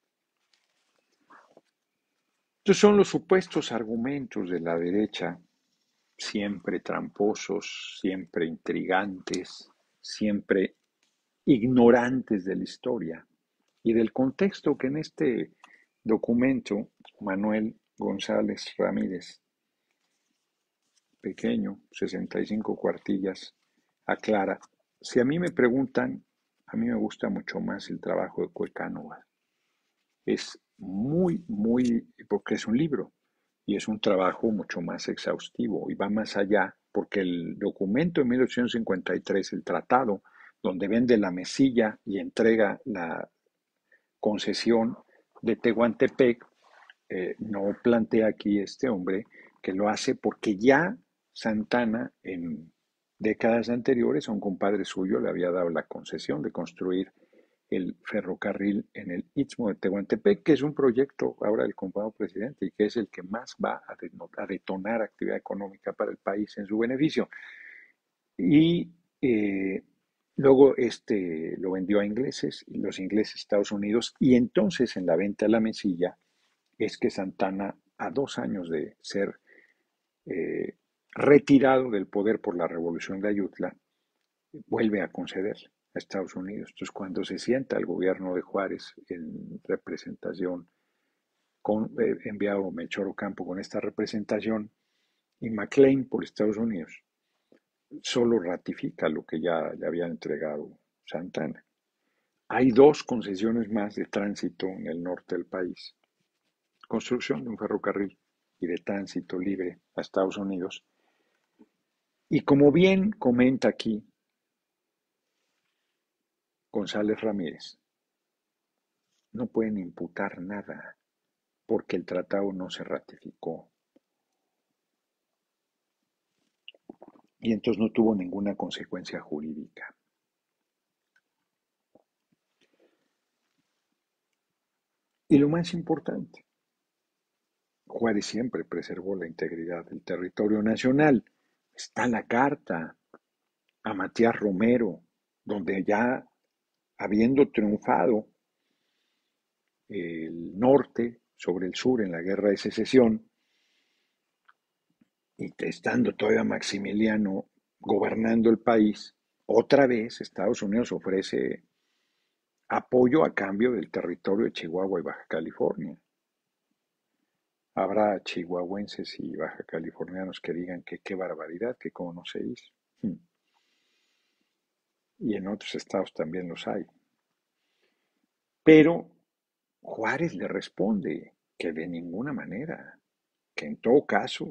Estos son los supuestos argumentos de la derecha, siempre tramposos, siempre intrigantes, siempre ignorantes de la historia y del contexto que en este documento Manuel González Ramírez, pequeño, sesenta y cinco cuartillas, aclara. Si a mí me preguntan, a mí me gusta mucho más el trabajo de Cuecánova. Es muy, muy, porque es un libro y es un trabajo mucho más exhaustivo y va más allá, porque el documento de mil ochocientos cincuenta y tres, el tratado, donde vende la mesilla y entrega la concesión de Tehuantepec, eh, no plantea aquí este hombre que lo hace porque ya Santana en décadas anteriores a un compadre suyo le había dado la concesión de construir el ferrocarril en el Istmo de Tehuantepec, que es un proyecto ahora del compadre presidente y que es el que más va a, a detonar actividad económica para el país en su beneficio. Y eh, luego este lo vendió a ingleses, y los ingleses a Estados Unidos, y entonces en la venta de la mesilla es que Santana, a dos años de ser eh, retirado del poder por la revolución de Ayutla, vuelve a conceder a Estados Unidos. Entonces, cuando se sienta el gobierno de Juárez en representación, con, eh, enviado Melchor Ocampo con esta representación, y McLean por Estados Unidos, solo ratifica lo que ya le había entregado Santana. Hay dos concesiones más de tránsito en el norte del país. Construcción de un ferrocarril y de tránsito libre a Estados Unidos. Y como bien comenta aquí González Ramírez, no pueden imputar nada porque el tratado no se ratificó. Y entonces no tuvo ninguna consecuencia jurídica. Y lo más importante, Juárez siempre preservó la integridad del territorio nacional. Está la carta a Matías Romero, donde ya habiendo triunfado el norte sobre el sur en la guerra de secesión, y estando todavía Maximiliano gobernando el país, otra vez Estados Unidos ofrece apoyo a cambio del territorio de Chihuahua y Baja California. Habrá chihuahuenses y baja californianos que digan que qué barbaridad, que cómo no se hizo. Y en otros estados también los hay. Pero Juárez le responde que de ninguna manera, que en todo caso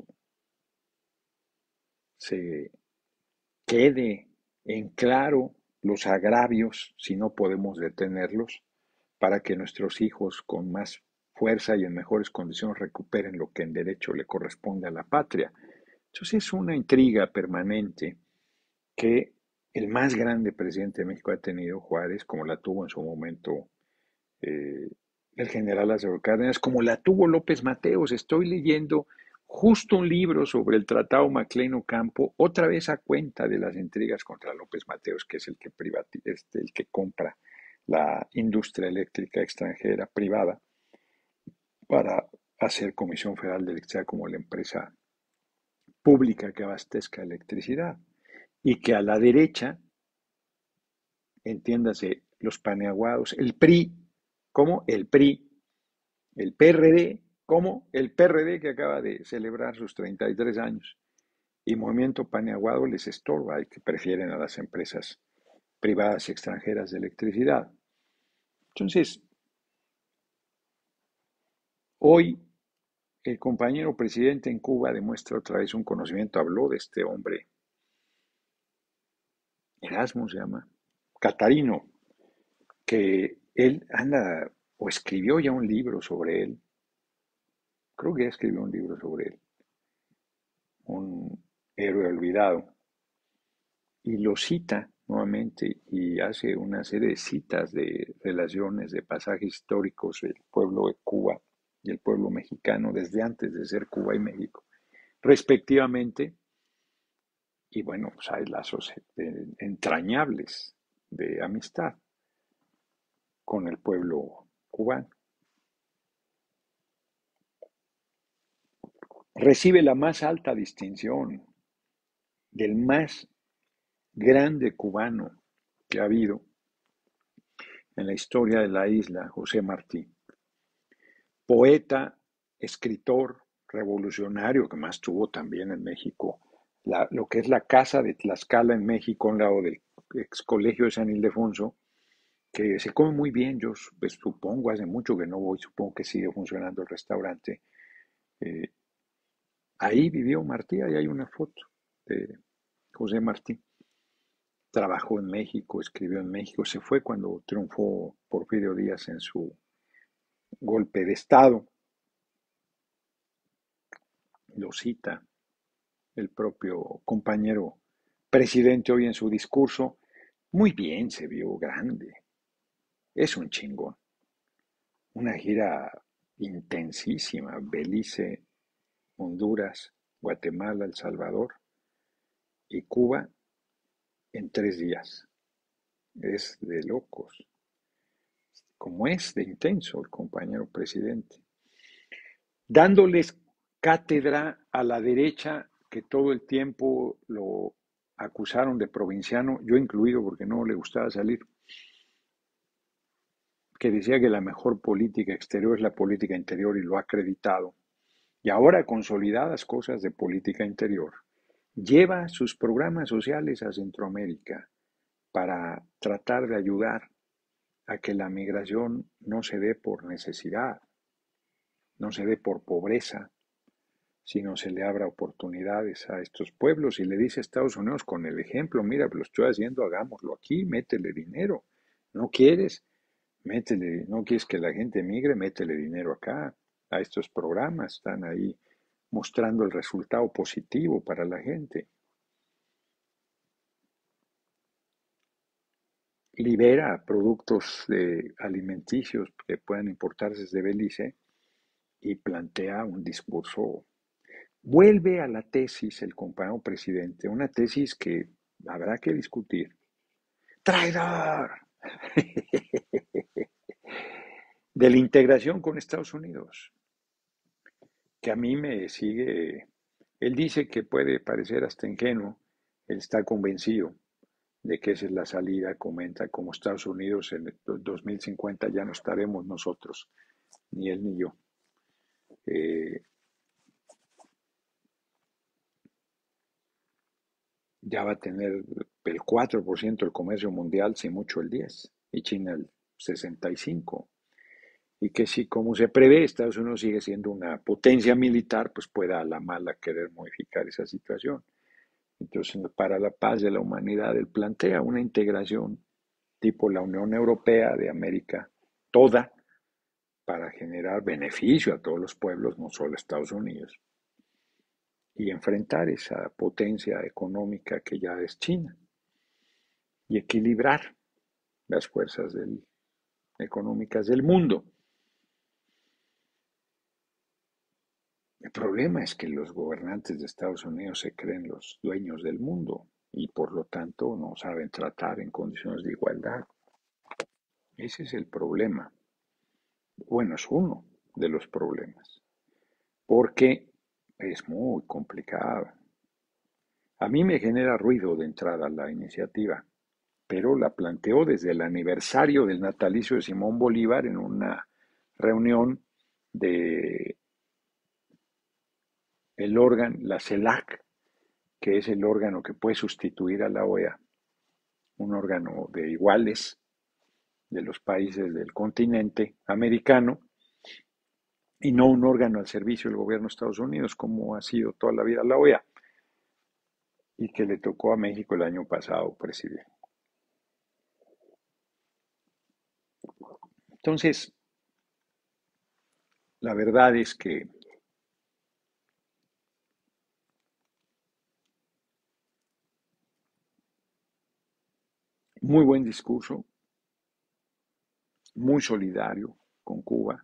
se quede en claro los agravios, si no podemos detenerlos, para que nuestros hijos con más fuerza y en mejores condiciones recuperen lo que en derecho le corresponde a la patria. Entonces es una intriga permanente que el más grande presidente de México ha tenido, Juárez, como la tuvo en su momento eh, el general Lázaro Cárdenas, como la tuvo López Mateos. Estoy leyendo justo un libro sobre el Tratado McLean Ocampo, otra vez a cuenta de las intrigas contra López Mateos, que es el que, privatiza, este, el que compra la industria eléctrica extranjera privada para hacer Comisión Federal de Electricidad como la empresa pública que abastezca electricidad. Y que a la derecha, entiéndase, los paneaguados, el P R I, como el P R I, el P R D, como el P R D que acaba de celebrar sus treinta y tres años, y Movimiento Paneaguado les estorba y que prefieren a las empresas privadas extranjeras de electricidad. Entonces, hoy el compañero presidente en Cuba demuestra otra vez un conocimiento, habló de este hombre, Erasmo se llama, Catarino, que él anda o escribió ya un libro sobre él, creo que ya escribió un libro sobre él, un héroe olvidado, y lo cita nuevamente y hace una serie de citas de relaciones, de pasajes históricos del pueblo de Cuba y el pueblo mexicano desde antes de ser Cuba y México, respectivamente. Y bueno, pues hay lazos entrañables de amistad con el pueblo cubano. Recibe la más alta distinción del más grande cubano que ha habido en la historia de la isla, José Martí. Poeta, escritor, revolucionario, que más tuvo también en México, la, lo que es la Casa de Tlaxcala en México, al lado del ex colegio de San Ildefonso, que se come muy bien. Yo pues, supongo, hace mucho que no voy, supongo que sigue funcionando el restaurante. Eh, Ahí vivió Martí, ahí hay una foto de José Martí. Trabajó en México, escribió en México, se fue cuando triunfó Porfirio Díaz en su golpe de Estado. Lo cita el propio compañero presidente hoy en su discurso. Muy bien, se vio grande. Es un chingón. Una gira intensísima. Belice, Honduras, Guatemala, El Salvador y Cuba en tres días. Es de locos. Como es de intenso el compañero presidente. Dándoles cátedra a la derecha que todo el tiempo lo acusaron de provinciano, yo incluido porque no le gustaba salir, que decía que la mejor política exterior es la política interior y lo ha acreditado. Y ahora consolidadas cosas de política interior, lleva sus programas sociales a Centroamérica para tratar de ayudar a que la migración no se dé por necesidad, no se dé por pobreza, sino se le abra oportunidades a estos pueblos y le dice a Estados Unidos con el ejemplo: mira, lo estoy haciendo, hagámoslo aquí, métele dinero. ¿No quieres? Métele, no quieres que la gente migre, métele dinero acá, a estos programas, están ahí mostrando el resultado positivo para la gente. Libera productos de alimenticios que puedan importarse desde Belice y plantea un discurso. Vuelve a la tesis el compañero presidente, una tesis que habrá que discutir. ¡Traidor! De la integración con Estados Unidos, que a mí me sigue. Él dice que puede parecer hasta ingenuo, él está convencido de que esa es la salida. Comenta como Estados Unidos en el dos mil cincuenta ya no estaremos nosotros, ni él ni yo. Eh, ya va a tener el cuatro por ciento del comercio mundial, si mucho el diez por ciento, y China el sesenta y cinco por ciento. Y que si, como se prevé, Estados Unidos sigue siendo una potencia militar, pues pueda a la mala querer modificar esa situación. Entonces, para la paz de la humanidad, él plantea una integración tipo la Unión Europea de América toda, para generar beneficio a todos los pueblos, no solo a Estados Unidos, y enfrentar esa potencia económica que ya es China, y equilibrar las fuerzas del, económicas del mundo. El problema es que los gobernantes de Estados Unidos se creen los dueños del mundo y por lo tanto no saben tratar en condiciones de igualdad. Ese es el problema. Bueno, es uno de los problemas, porque es muy complicado. A mí me genera ruido de entrada la iniciativa, pero la planteó desde el aniversario del natalicio de Simón Bolívar en una reunión de el órgano, la CELAC, que es el órgano que puede sustituir a la O E A, un órgano de iguales de los países del continente americano, y no un órgano al servicio del gobierno de Estados Unidos, como ha sido toda la vida la O E A, y que le tocó a México el año pasado presidir. Entonces, la verdad es que muy buen discurso, muy solidario con Cuba.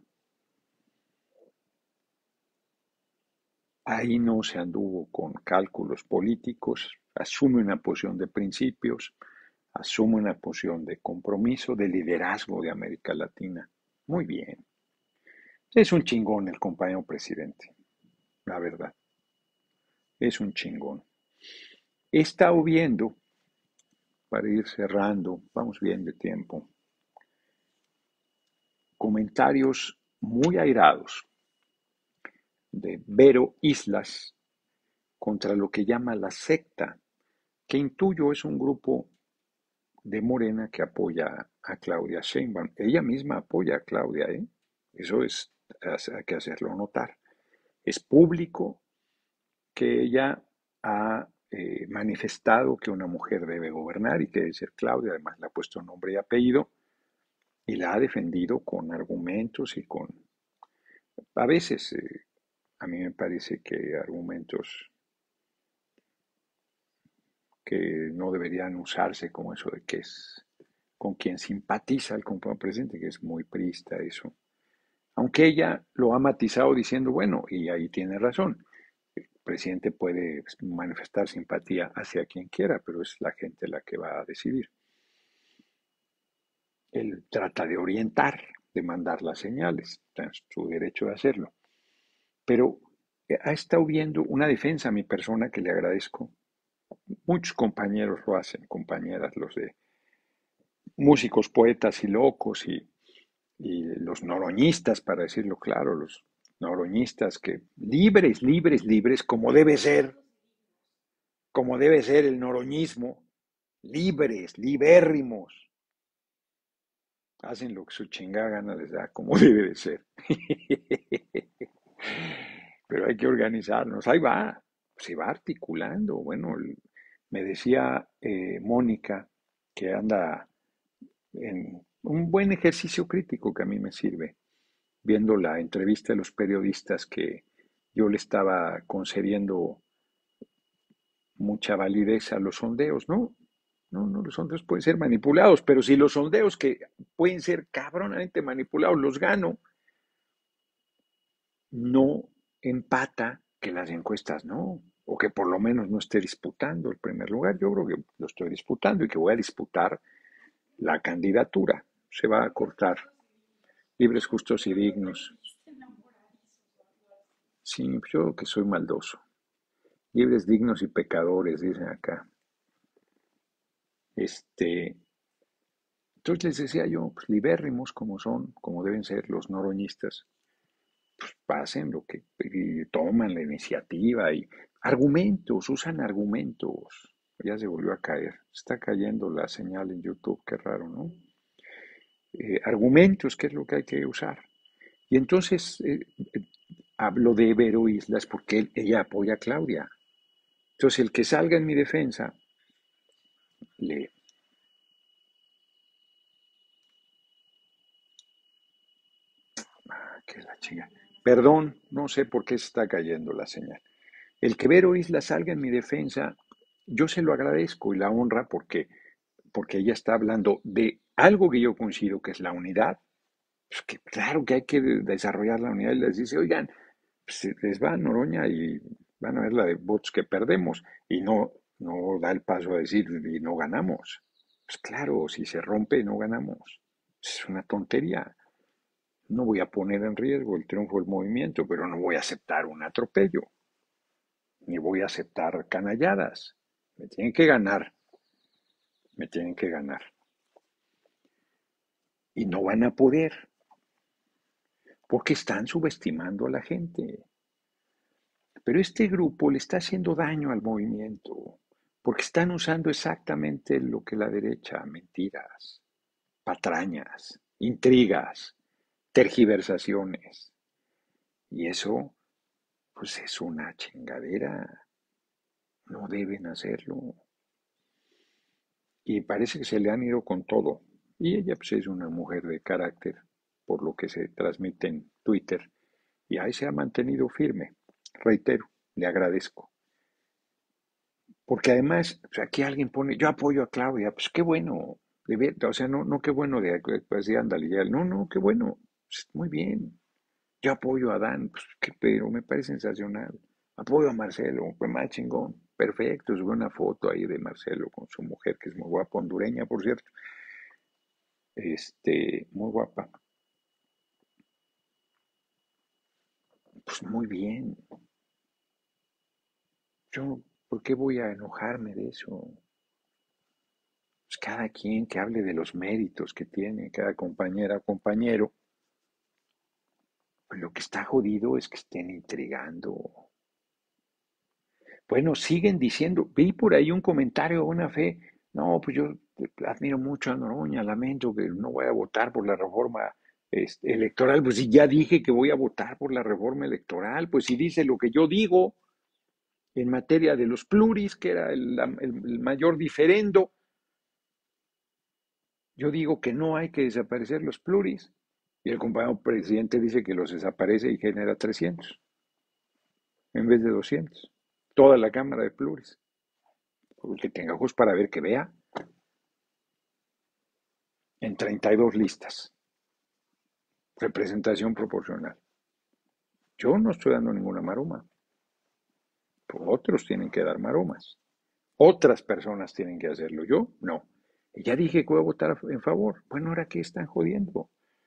Ahí no se anduvo con cálculos políticos, asume una posición de principios, asume una posición de compromiso, de liderazgo de América Latina. Muy bien. Es un chingón el compañero presidente, la verdad. Es un chingón. He estado viendo para ir cerrando, vamos bien de tiempo. Comentarios muy airados de Vero Islas contra lo que llama la secta, que intuyo es un grupo de Morena que apoya a Claudia Sheinbaum. Ella misma apoya a Claudia, ¿eh? Eso es, hay que hacerlo notar. Es público que ella ha eh, manifestado que una mujer debe gobernar y que debe ser Claudia, además le ha puesto nombre y apellido y la ha defendido con argumentos y con, a veces, eh, a mí me parece que argumentos que no deberían usarse, como eso de que es con quien simpatiza el compañero presidente, que es muy priista eso. Aunque ella lo ha matizado diciendo, bueno, y ahí tiene razón, el presidente puede manifestar simpatía hacia quien quiera, pero es la gente la que va a decidir. Él trata de orientar, de mandar las señales, es su derecho de hacerlo. Pero ha estado viendo una defensa a mi persona que le agradezco. Muchos compañeros lo hacen, compañeras, los de músicos, poetas y locos y, y los noroñistas, para decirlo claro, los noroñistas que libres, libres, libres, como debe ser, como debe ser el noroñismo, libres, libérrimos, hacen lo que su chingada gana les da, como debe de ser. Pero hay que organizarnos, ahí va, se va articulando. Bueno, me decía eh, Mónica que anda en un buen ejercicio crítico que a mí me sirve, viendo la entrevista de los periodistas que yo le estaba concediendo mucha validez a los sondeos, ¿no? No, no, los sondeos pueden ser manipulados, pero si los sondeos que pueden ser cabronamente manipulados los gano, no empata que las encuestas no, o que por lo menos no esté disputando el primer lugar. Yo creo que lo estoy disputando y que voy a disputar la candidatura. Se va a cortar. Libres, justos y dignos. Sí, yo que soy maldoso. Libres, dignos y pecadores, dicen acá. Este, entonces les decía yo, pues libérrimos como son, como deben ser los noroñistas, pues pasen lo que, y toman la iniciativa y argumentos, usan argumentos. Ya se volvió a caer, está cayendo la señal en YouTube, qué raro, ¿no? Eh, argumentos, ¿qué es lo que hay que usar? Y entonces eh, eh, hablo de Vero Islas porque él- ella apoya a Claudia. Entonces el que salga en mi defensa, le... Ah, que la chinga. Perdón, no sé por qué se está cayendo la señal. El que Vero Islas salga en mi defensa, yo se lo agradezco y la honra porque, porque ella está hablando de algo que yo considero que es la unidad. Pues que claro que hay que de- desarrollar la unidad y les dice, oigan, pues les va a Noroña y van a ver la de votos que perdemos y no, no da el paso a decir y no ganamos. Pues claro, si se rompe no ganamos. Es una tontería. No voy a poner en riesgo el triunfo del movimiento, pero no voy a aceptar un atropello, ni voy a aceptar canalladas. Me tienen que ganar, me tienen que ganar. Y no van a poder, porque están subestimando a la gente. Pero este grupo le está haciendo daño al movimiento, porque están usando exactamente lo que la derecha, mentiras, patrañas, intrigas, tergiversaciones. Y eso, pues es una chingadera. No deben hacerlo. Y parece que se le han ido con todo. Y ella pues es una mujer de carácter, por lo que se transmite en Twitter. Y ahí se ha mantenido firme. Reitero, le agradezco. Porque además, o sea, aquí alguien pone, yo apoyo a Claudia, pues qué bueno, de ver- o sea, no, no qué bueno de, pues de ándale, ya, no, no, qué bueno, pues, muy bien. Yo apoyo a Dan, pues qué pero, me parece sensacional. Apoyo a Marcelo, pues más chingón, perfecto, subí una foto ahí de Marcelo con su mujer, que es muy guapa, hondureña, por cierto, este, muy guapa. Pues muy bien, yo, ¿por qué voy a enojarme de eso? Pues cada quien que hable de los méritos que tiene cada compañera o compañero. Pues lo que está jodido es que estén intrigando. Bueno, siguen diciendo, vi por ahí un comentario de Buena Fe, no, pues yo admiro mucho a Noroña, lamento que no voy a votar por la reforma este, electoral, pues si ya dije que voy a votar por la reforma electoral, pues si dice lo que yo digo en materia de los pluris, que era el, el- el mayor diferendo, yo digo que no hay que desaparecer los pluris, y el compañero presidente dice que los desaparece y genera trescientos en vez de doscientos, toda la Cámara de Pluris. El que tenga ojos para ver, que vea, en treinta y dos listas, representación proporcional. Yo no estoy dando ninguna maroma, otros tienen que dar maromas, otras personas tienen que hacerlo, yo no. Y ya dije que voy a votar en favor. Bueno, ¿ahora qué están jodiendo?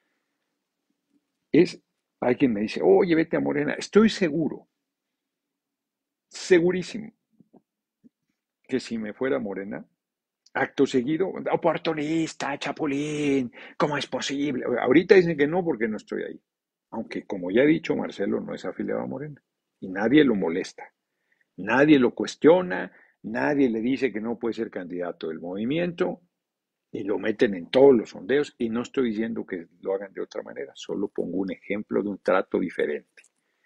Es, hay quien me dice, oye, vete a Morena. Estoy seguro, segurísimo, que si me fuera a Morena, acto seguido, oportunista, chapulín, ¿cómo es posible? Ahorita dicen que no porque no estoy ahí. Aunque, como ya he dicho, Marcelo no es afiliado a Morena y nadie lo molesta, nadie lo cuestiona, nadie le dice que no puede ser candidato del movimiento y lo meten en todos los sondeos y no estoy diciendo que lo hagan de otra manera, solo pongo un ejemplo de un trato diferente.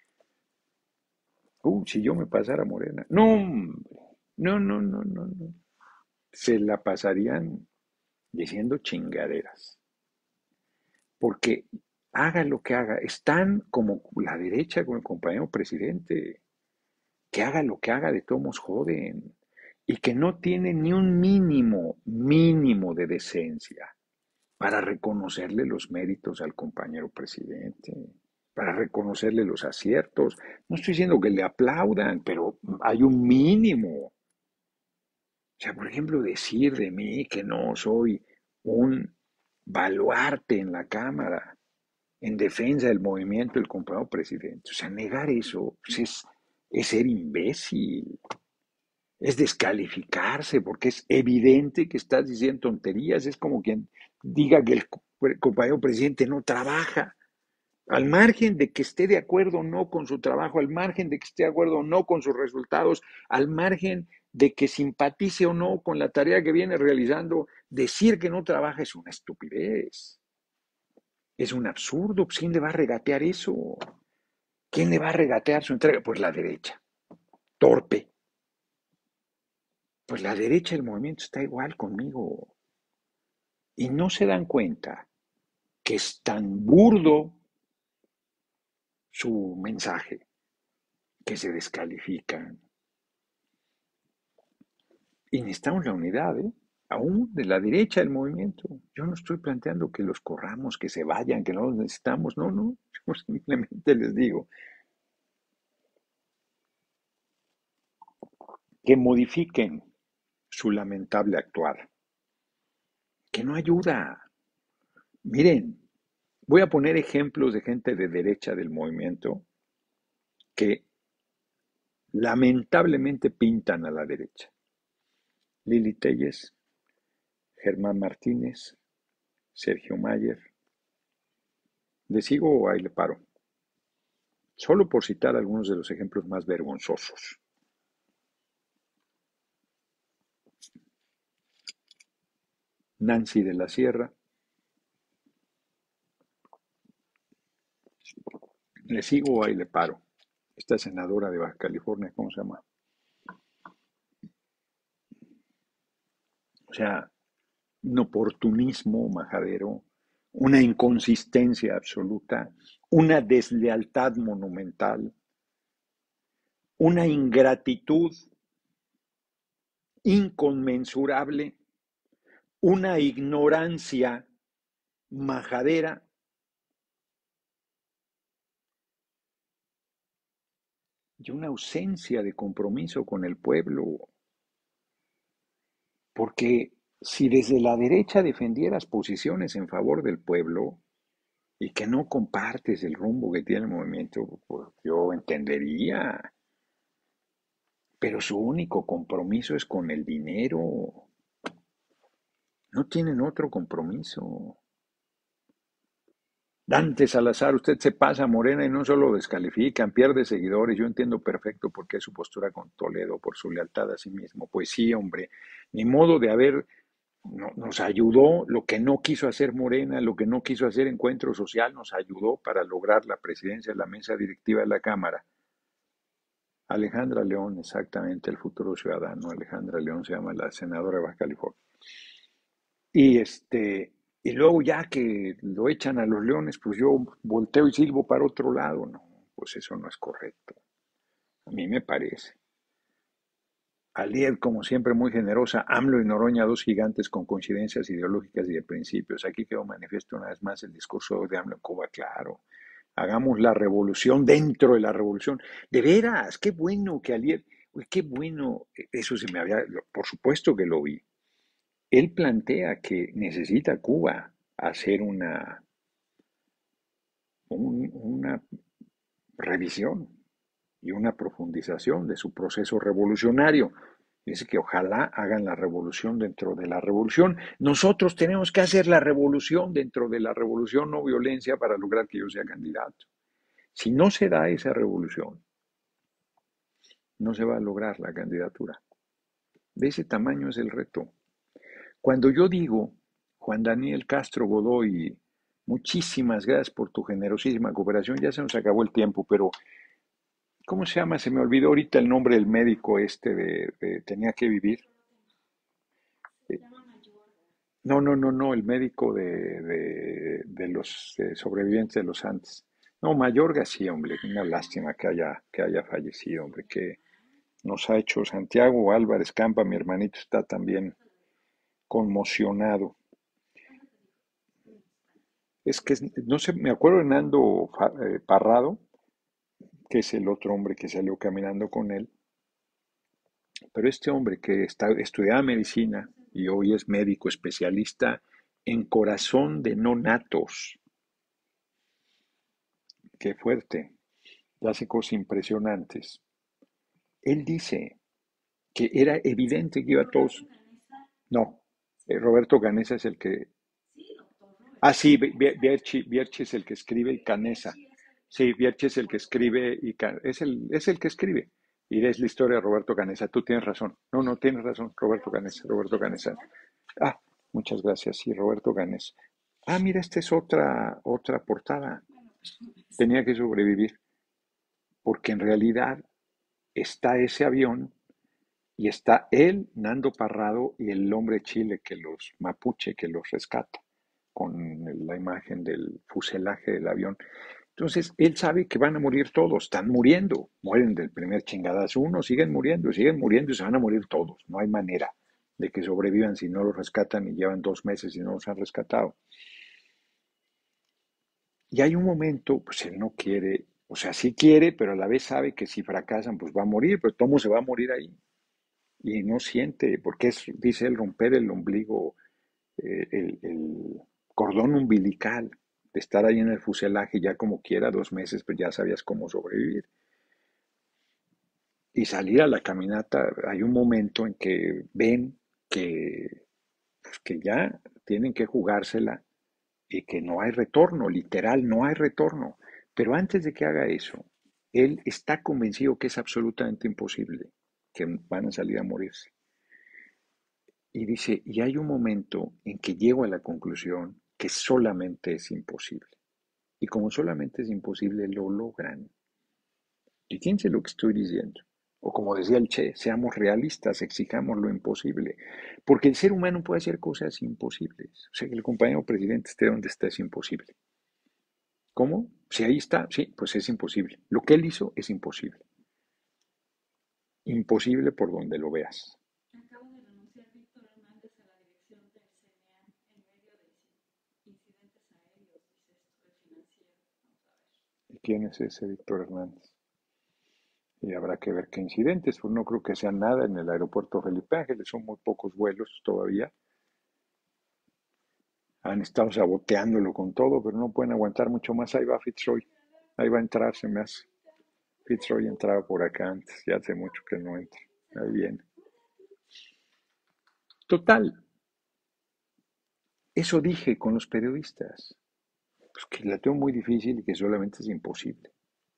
Uh, si yo me pasara a Morena, no, hombre, no, no, no, no, no, se la pasarían diciendo chingaderas, porque haga lo que haga, están como la derecha con el compañero presidente, que haga lo que haga, de todos modos joden, y que no tiene ni un mínimo, mínimo de decencia para reconocerle los méritos al compañero presidente, para reconocerle los aciertos. No estoy diciendo que le aplaudan, pero hay un mínimo. O sea, por ejemplo, decir de mí que no soy un baluarte en la Cámara en defensa del movimiento del compañero presidente. O sea, negar eso pues es, es ser imbécil. Es descalificarse, porque es evidente que estás diciendo tonterías. Es como quien diga que el compañero presidente no trabaja, al margen de que esté de acuerdo o no con su trabajo, al margen de que esté de acuerdo o no con sus resultados, al margen de que simpatice o no con la tarea que viene realizando, decir que no trabaja es una estupidez, es un absurdo. ¿Quién le va a regatear eso? ¿Quién le va a regatear su entrega? Pues la derecha, torpe. Pues la derecha del movimiento está igual conmigo. Y no se dan cuenta que es tan burdo su mensaje que se descalifican. Y necesitamos la unidad, ¿eh? Aún de la derecha del movimiento. Yo no estoy planteando que los corramos, que se vayan, que no los necesitamos. No, no. Yo simplemente les digo que modifiquen su lamentable actuar, que no ayuda. Miren, voy a poner ejemplos de gente de derecha del movimiento que lamentablemente pintan a la derecha. Lili Telles, Germán Martínez, Sergio Mayer. ¿Le sigo o ahí le paro? Solo por citar algunos de los ejemplos más vergonzosos. Nancy de la Sierra. ¿Le sigo o ahí le paro? Esta senadora de Baja California, ¿cómo se llama? O sea, un oportunismo majadero, una inconsistencia absoluta, una deslealtad monumental, una ingratitud inconmensurable, una ignorancia majadera y una ausencia de compromiso con el pueblo. Porque si desde la derecha defendieras posiciones en favor del pueblo y que no compartes el rumbo que tiene el movimiento, pues yo entendería. Pero su único compromiso es con el dinero. No tienen otro compromiso. Dante Salazar, usted se pasa a Morena y no solo descalifican, pierde seguidores. Yo entiendo perfecto por qué su postura con Toledo, por su lealtad a sí mismo. Pues sí, hombre, ni modo de haber, no- nos ayudó lo que no quiso hacer Morena, lo que no quiso hacer Encuentro Social, nos ayudó para lograr la presidencia de la mesa directiva de la Cámara. Alejandra León, exactamente, el futuro ciudadano. Alejandra León se llama la senadora de Baja California. Y este, y luego ya que lo echan a los leones, pues yo volteo y silbo para otro lado. No, pues eso no es correcto. A mí me parece. Aliet, como siempre, muy generosa. AMLO y Noroña, dos gigantes con coincidencias ideológicas y de principios. Aquí quedó manifiesto una vez más el discurso de AMLO en Cuba, claro. Hagamos la revolución dentro de la revolución. De veras, qué bueno que Aliet, uy, qué bueno, eso se me había, por supuesto que lo vi. Él plantea que necesita Cuba hacer una, un- una revisión y una profundización de su proceso revolucionario. Dice que ojalá hagan la revolución dentro de la revolución. Nosotros tenemos que hacer la revolución dentro de la revolución no violencia para lograr que yo sea candidato. Si no se da esa revolución, no se va a lograr la candidatura. De ese tamaño es el reto. Cuando yo digo, Juan Daniel Castro Godoy, muchísimas gracias por tu generosísima cooperación, ya se nos acabó el tiempo, pero ¿cómo se llama? Se me olvidó ahorita el nombre del médico este de, de Tenía que vivir. Eh, No, no, no, no, el médico de, de, de los eh, sobrevivientes de los Andes. No, Mayorga sí, hombre, una lástima que haya, que haya fallecido, hombre, que nos ha hecho Santiago Álvarez Campa, mi hermanito, está también conmocionado. Es que es- no sé, me acuerdo de Nando Fa- eh, Parrado, que es el otro hombre que salió caminando con él, pero este hombre que está, estudiaba medicina y hoy es médico especialista en corazón de no natos, qué fuerte, y hace cosas impresionantes. Él dice que era evidente que iba a todos. No, eh, Roberto Ganesa es el que. Ah, sí, Bi- Bi- Bierchi, Bierchi es el que escribe y Canesa. Sí, Bierchi es el que escribe y Ca- es el, es el que escribe. Y es la historia de Roberto Canesa. Tú tienes razón. No, no, tienes razón. Roberto Canesa, Roberto Canesa. Ah, muchas gracias. Sí, Roberto Ganes. Ah, mira, esta es otra, otra portada. Tenía que sobrevivir. Porque en realidad está ese avión y está él, Nando Parrado, y el hombre chile que los mapuche que los rescata con la imagen del fuselaje del avión. Entonces, él sabe que van a morir todos, están muriendo, mueren del primer chingadazo uno, siguen muriendo, siguen muriendo y se van a morir todos. No hay manera de que sobrevivan si no los rescatan y llevan dos meses y no los han rescatado. Y hay un momento, pues él no quiere, o sea, sí quiere, pero a la vez sabe que si fracasan, pues va a morir, pero ¿cómo se va a morir ahí? Y no siente, porque es, dice él, romper el ombligo, eh, el, el cordón umbilical, de estar ahí en el fuselaje ya como quiera, dos meses, pues ya sabías cómo sobrevivir. Y salir a la caminata, hay un momento en que ven que, pues, que ya tienen que jugársela y que no hay retorno, literal, no hay retorno. Pero antes de que haga eso, él está convencido que es absolutamente imposible, que van a salir a morirse. Y dice, y hay un momento en que llego a la conclusión que solamente es imposible. Y como solamente es imposible, lo logran. Y fíjense lo que estoy diciendo. O como decía el Che, seamos realistas, exijamos lo imposible. Porque el ser humano puede hacer cosas imposibles. O sea, que el compañero presidente esté donde esté es imposible. ¿Cómo? Si ahí está, sí, pues es imposible. Lo que él hizo es imposible. Imposible por donde lo veas. ¿Y quién es ese Víctor Hernández? Y habrá que ver qué incidentes, pues no creo que sea nada en el aeropuerto Felipe Ángeles, son muy pocos vuelos todavía. Han estado saboteándolo con todo, pero no pueden aguantar mucho más. Ahí va Fitzroy, ahí va a entrar, se me hace. Fitzroy entraba por acá antes, ya hace mucho que no entra. Ahí viene. Total, Eso dije con los periodistas, pues que la tengo muy difícil y que solamente es imposible.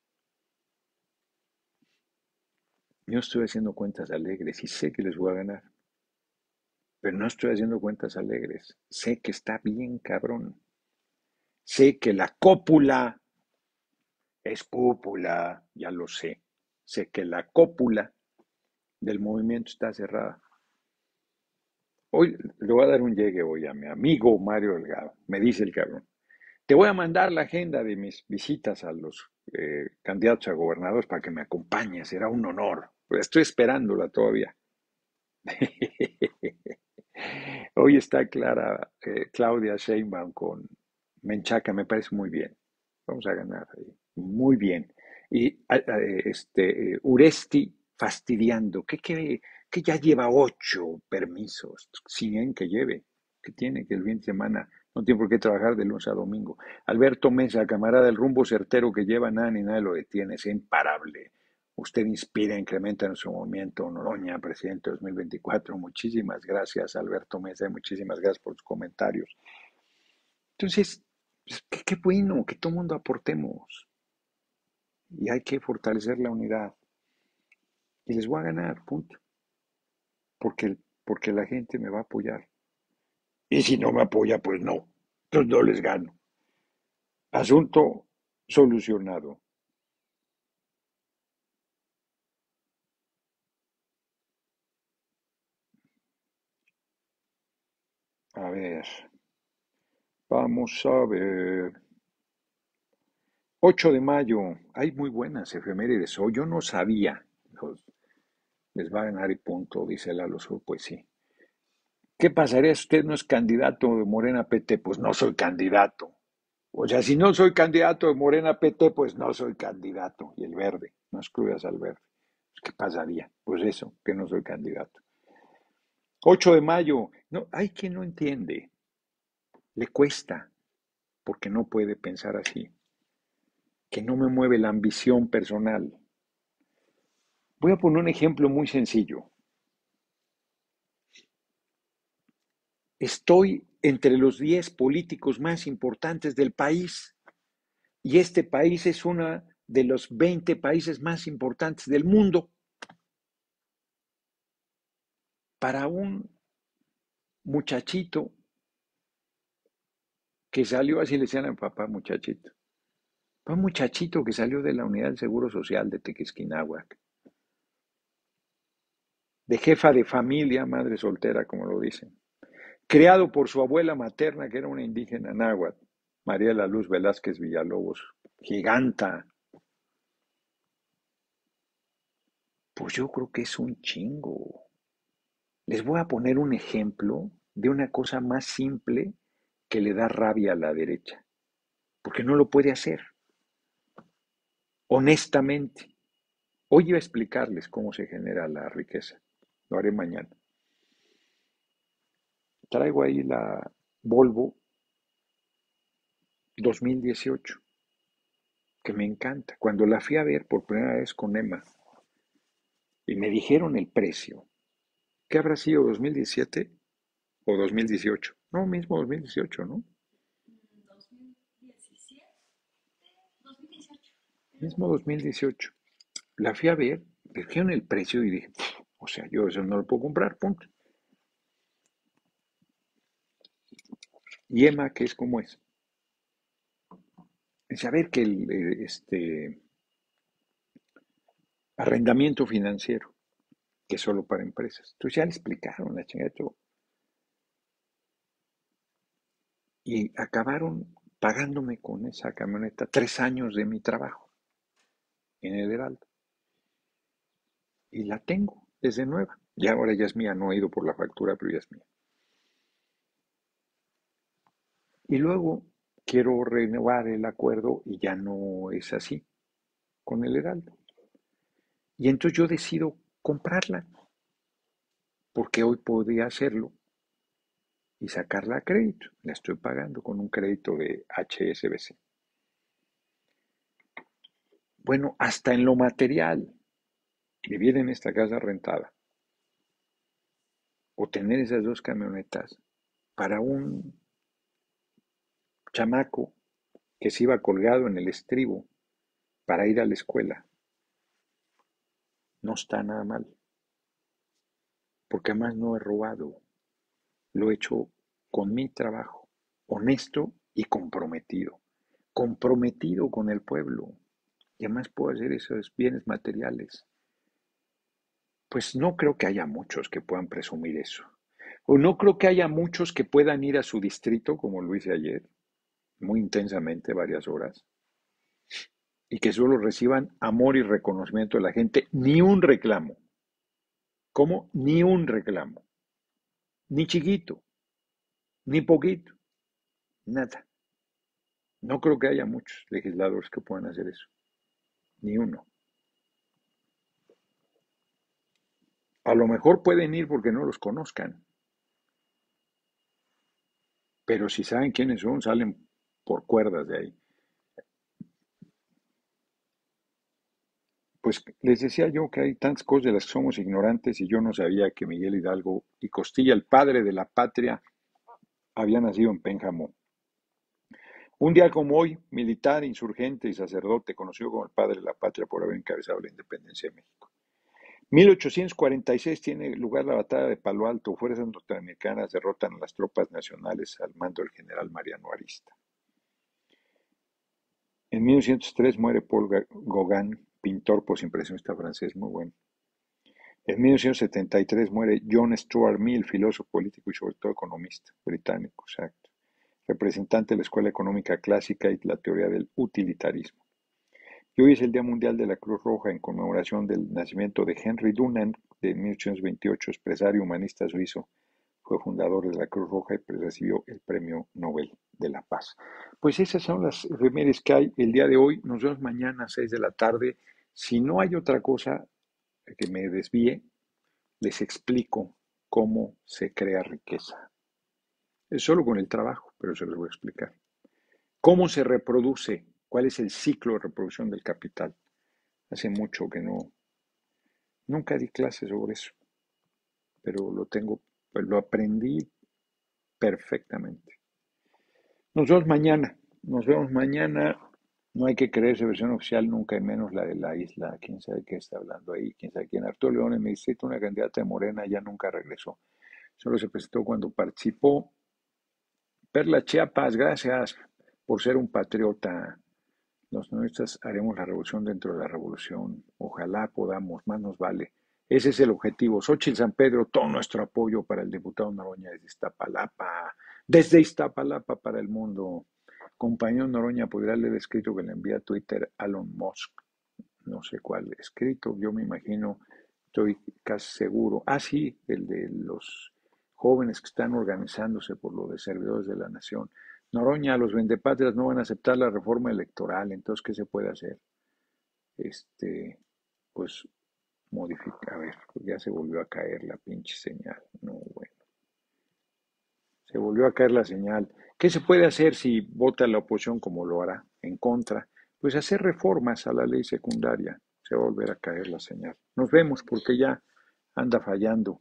Yo estoy haciendo cuentas alegres y sé que les voy a ganar, pero no estoy haciendo cuentas alegres. Sé que está bien cabrón. Sé que la cópula es cúpula, ya lo sé. Sé que la cópula del movimiento está cerrada. Hoy le voy a dar un llegue hoy a mi amigo Mario Delgado. Me dice el cabrón. Te voy a mandar la agenda de mis visitas a los eh, candidatos a gobernadores para que me acompañes. Será un honor. Pues estoy esperándola todavía. Hoy está Clara, eh, Claudia Sheinbaum con Menchaca, me parece muy bien. Vamos a ganar ahí. Muy bien. Y a- a- este, eh, Uresti fastidiando, que, que, que ya lleva ocho permisos, cien que lleve, que tiene que el fin de semana no tiene por qué trabajar de lunes a domingo. Alberto Mesa, camarada, el rumbo certero que lleva, nada ni nadie lo detiene, es imparable. Usted inspira, incrementa nuestro movimiento. Noroña, presidente dos mil veinticuatro. Muchísimas gracias, Alberto Mesa, y muchísimas gracias por sus comentarios. Entonces, pues, qué, qué bueno que todo el mundo aportemos y hay que fortalecer la unidad. Y les voy a ganar, punto, porque, porque la gente me va a apoyar. Y si no me apoya, pues no. Entonces no les gano. Asunto solucionado. A ver, vamos a ver. ocho de mayo, hay muy buenas efemérides. Hoy yo no sabía. Los- les va a ganar y punto, dice Lalo Sur, pues sí. ¿Qué pasaría si usted no es candidato de Morena P T? Pues no soy candidato. O sea, si no soy candidato de Morena P T, pues no soy candidato. Y el verde, no excluyas al verde. ¿Qué pasaría? Pues eso, que no soy candidato. ocho de mayo, no, hay quien no entiende, le cuesta, porque no puede pensar así, que no me mueve la ambición personal. Voy a poner un ejemplo muy sencillo. Estoy entre los diez políticos más importantes del país y este país es uno de los veinte países más importantes del mundo. Para un muchachito que salió, así le decían a mi papá, muchachito, para un muchachito que salió de la Unidad del Seguro Social de Tequisquináhuac, de jefa de familia, madre soltera, como lo dicen, criado por su abuela materna, que era una indígena náhuatl, María de la Luz Velázquez Villalobos, giganta. Pues yo creo que es un chingo. Les voy a poner un ejemplo de una cosa más simple que le da rabia a la derecha, porque no lo puede hacer, honestamente. Hoy iba a explicarles cómo se genera la riqueza, lo haré mañana. Traigo ahí la Volvo dos mil dieciocho, que me encanta. Cuando la fui a ver por primera vez con Emma y me dijeron el precio, ¿qué habrá sido dos mil diecisiete o dos mil dieciocho? No, mismo dos mil dieciocho, ¿no? Mismo dos mil dieciocho. La fui a ver, me dijeron el precio y dije, o sea, yo eso no lo puedo comprar, punto. Y Emma, ¿qué es como es? En saber que el eh, este, arrendamiento financiero, que es solo para empresas. Entonces ya le explicaron la chingada de todo. Y acabaron pagándome con esa camioneta tres años de mi trabajo en el Heraldo. Y la tengo desde nueva. Y ahora ya es mía, no he ido por la factura, pero ya es mía. Y luego quiero renovar el acuerdo y ya no es así con el Heraldo. Y entonces yo decido comprarla, porque hoy podía hacerlo y sacarla a crédito. La estoy pagando con un crédito de H S B C. Bueno, hasta en lo material, vivir en esta casa rentada o tener esas dos camionetas para un chamaco que se iba colgado en el estribo para ir a la escuela. No está nada mal, porque además no he robado, lo he hecho con mi trabajo, honesto y comprometido, comprometido con el pueblo, y además puedo hacer esos bienes materiales. Pues no creo que haya muchos que puedan presumir eso. O no creo que haya muchos que puedan ir a su distrito, como lo hice ayer, muy intensamente, varias horas, y que solo reciban amor y reconocimiento de la gente, ni un reclamo. ¿Cómo? Ni un reclamo. Ni chiquito, ni poquito, nada. No creo que haya muchos legisladores que puedan hacer eso, ni uno. A lo mejor pueden ir porque no los conozcan, pero si saben quiénes son, salen por cuerdas de ahí. Pues les decía yo que hay tantas cosas de las que somos ignorantes y yo no sabía que Miguel Hidalgo y Costilla, el padre de la patria, había nacido en Pénjamo. Un día como hoy, militar, insurgente y sacerdote, conocido como el padre de la patria por haber encabezado la independencia de México. mil ochocientos cuarenta y seis tiene lugar la batalla de Palo Alto. Fuerzas norteamericanas derrotan a las tropas nacionales al mando del general Mariano Arista. En mil novecientos tres muere Paul Gauguin, pintor postimpresionista francés, muy bueno. En mil novecientos setenta y tres muere John Stuart Mill, filósofo político y sobre todo economista británico, exacto, representante de la escuela económica clásica y la teoría del utilitarismo. Y hoy es el Día Mundial de la Cruz Roja en conmemoración del nacimiento de Henry Dunant, de mil ochocientos veintiocho, empresario humanista suizo. Fue fundador de la Cruz Roja y recibió el Premio Nobel de la Paz. Pues esas son las efemérides que hay el día de hoy. Nos vemos mañana a seis de la tarde. Si no hay otra cosa que me desvíe, les explico cómo se crea riqueza. Es solo con el trabajo, pero se los voy a explicar. ¿Cómo se reproduce? ¿Cuál es el ciclo de reproducción del capital? Hace mucho que no, nunca di clases sobre eso, pero lo tengo, pues lo aprendí perfectamente. Nos vemos mañana, nos vemos mañana. No hay que creerse versión oficial, nunca y menos la de la isla. Quién sabe qué está hablando ahí, quién sabe quién. Arturo León en mi distrito, una candidata de Morena, ya nunca regresó. Solo se presentó cuando participó. Perla Chiapas, gracias por ser un patriota. Los novistas haremos la revolución dentro de la revolución. Ojalá podamos, más nos vale. Ese es el objetivo. Xóchitl San Pedro, todo nuestro apoyo para el diputado Noroña desde Iztapalapa. Desde Iztapalapa para el mundo. Compañero Noroña, ¿podría leer el escrito que le envía a Twitter Elon Musk? No sé cuál escrito, yo me imagino, estoy casi seguro. Ah, sí, el de los jóvenes que están organizándose por lo de servidores de la nación. Noroña, los vendepatrias no van a aceptar la reforma electoral, entonces, ¿qué se puede hacer? Este, pues, modificar, a ver, pues ya se volvió a caer la pinche señal. No, bueno, se volvió a caer la señal. ¿Qué se puede hacer si vota la oposición como lo hará en contra? Pues hacer reformas a la ley secundaria. Se va a volver a caer la señal. Nos vemos porque ya anda fallando.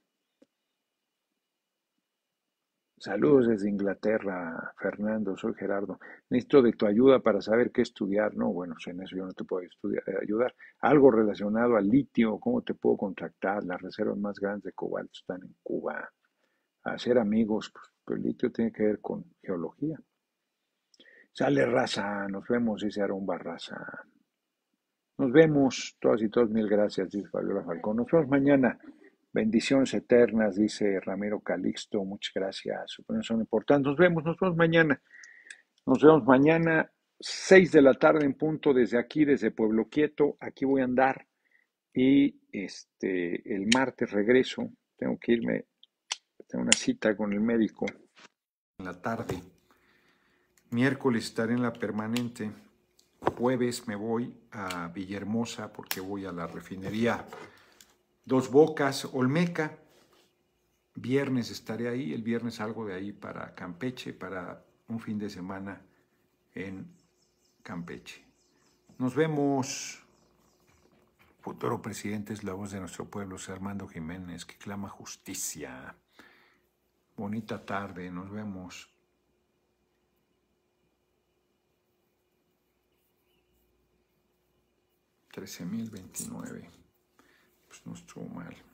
Saludos desde Inglaterra, Fernando, soy Gerardo. Necesito de tu ayuda para saber qué estudiar. No, bueno, en eso yo no te puedo estudiar, eh, ayudar. Algo relacionado al litio, cómo te puedo contactar. Las reservas más grandes de cobalto están en Cuba. Hacer amigos, pues, pues el litio tiene que ver con geología. Sale raza, nos vemos, dice Aarón Barraza. Nos vemos, todas y todos, mil gracias, dice Fabiola Falcón. Nos vemos mañana. Bendiciones eternas, dice Ramiro Calixto, muchas gracias. Sus opiniones son importantes. Nos vemos, nos vemos mañana. Nos vemos mañana, seis de la tarde en punto, desde aquí, desde Pueblo Quieto. Aquí voy a andar. Y este, el martes regreso. Tengo que irme, tengo una cita con el médico. En la tarde. Miércoles estaré en la permanente. Jueves me voy a Villahermosa porque voy a la refinería Dos Bocas, Olmeca. Viernes estaré ahí, el viernes salgo de ahí para Campeche, para un fin de semana en Campeche. Nos vemos. Futuro presidente es la voz de nuestro pueblo, Armando Jiménez, que clama justicia. Bonita tarde, nos vemos. trece mil veintinueve. Pues no estuvo mal.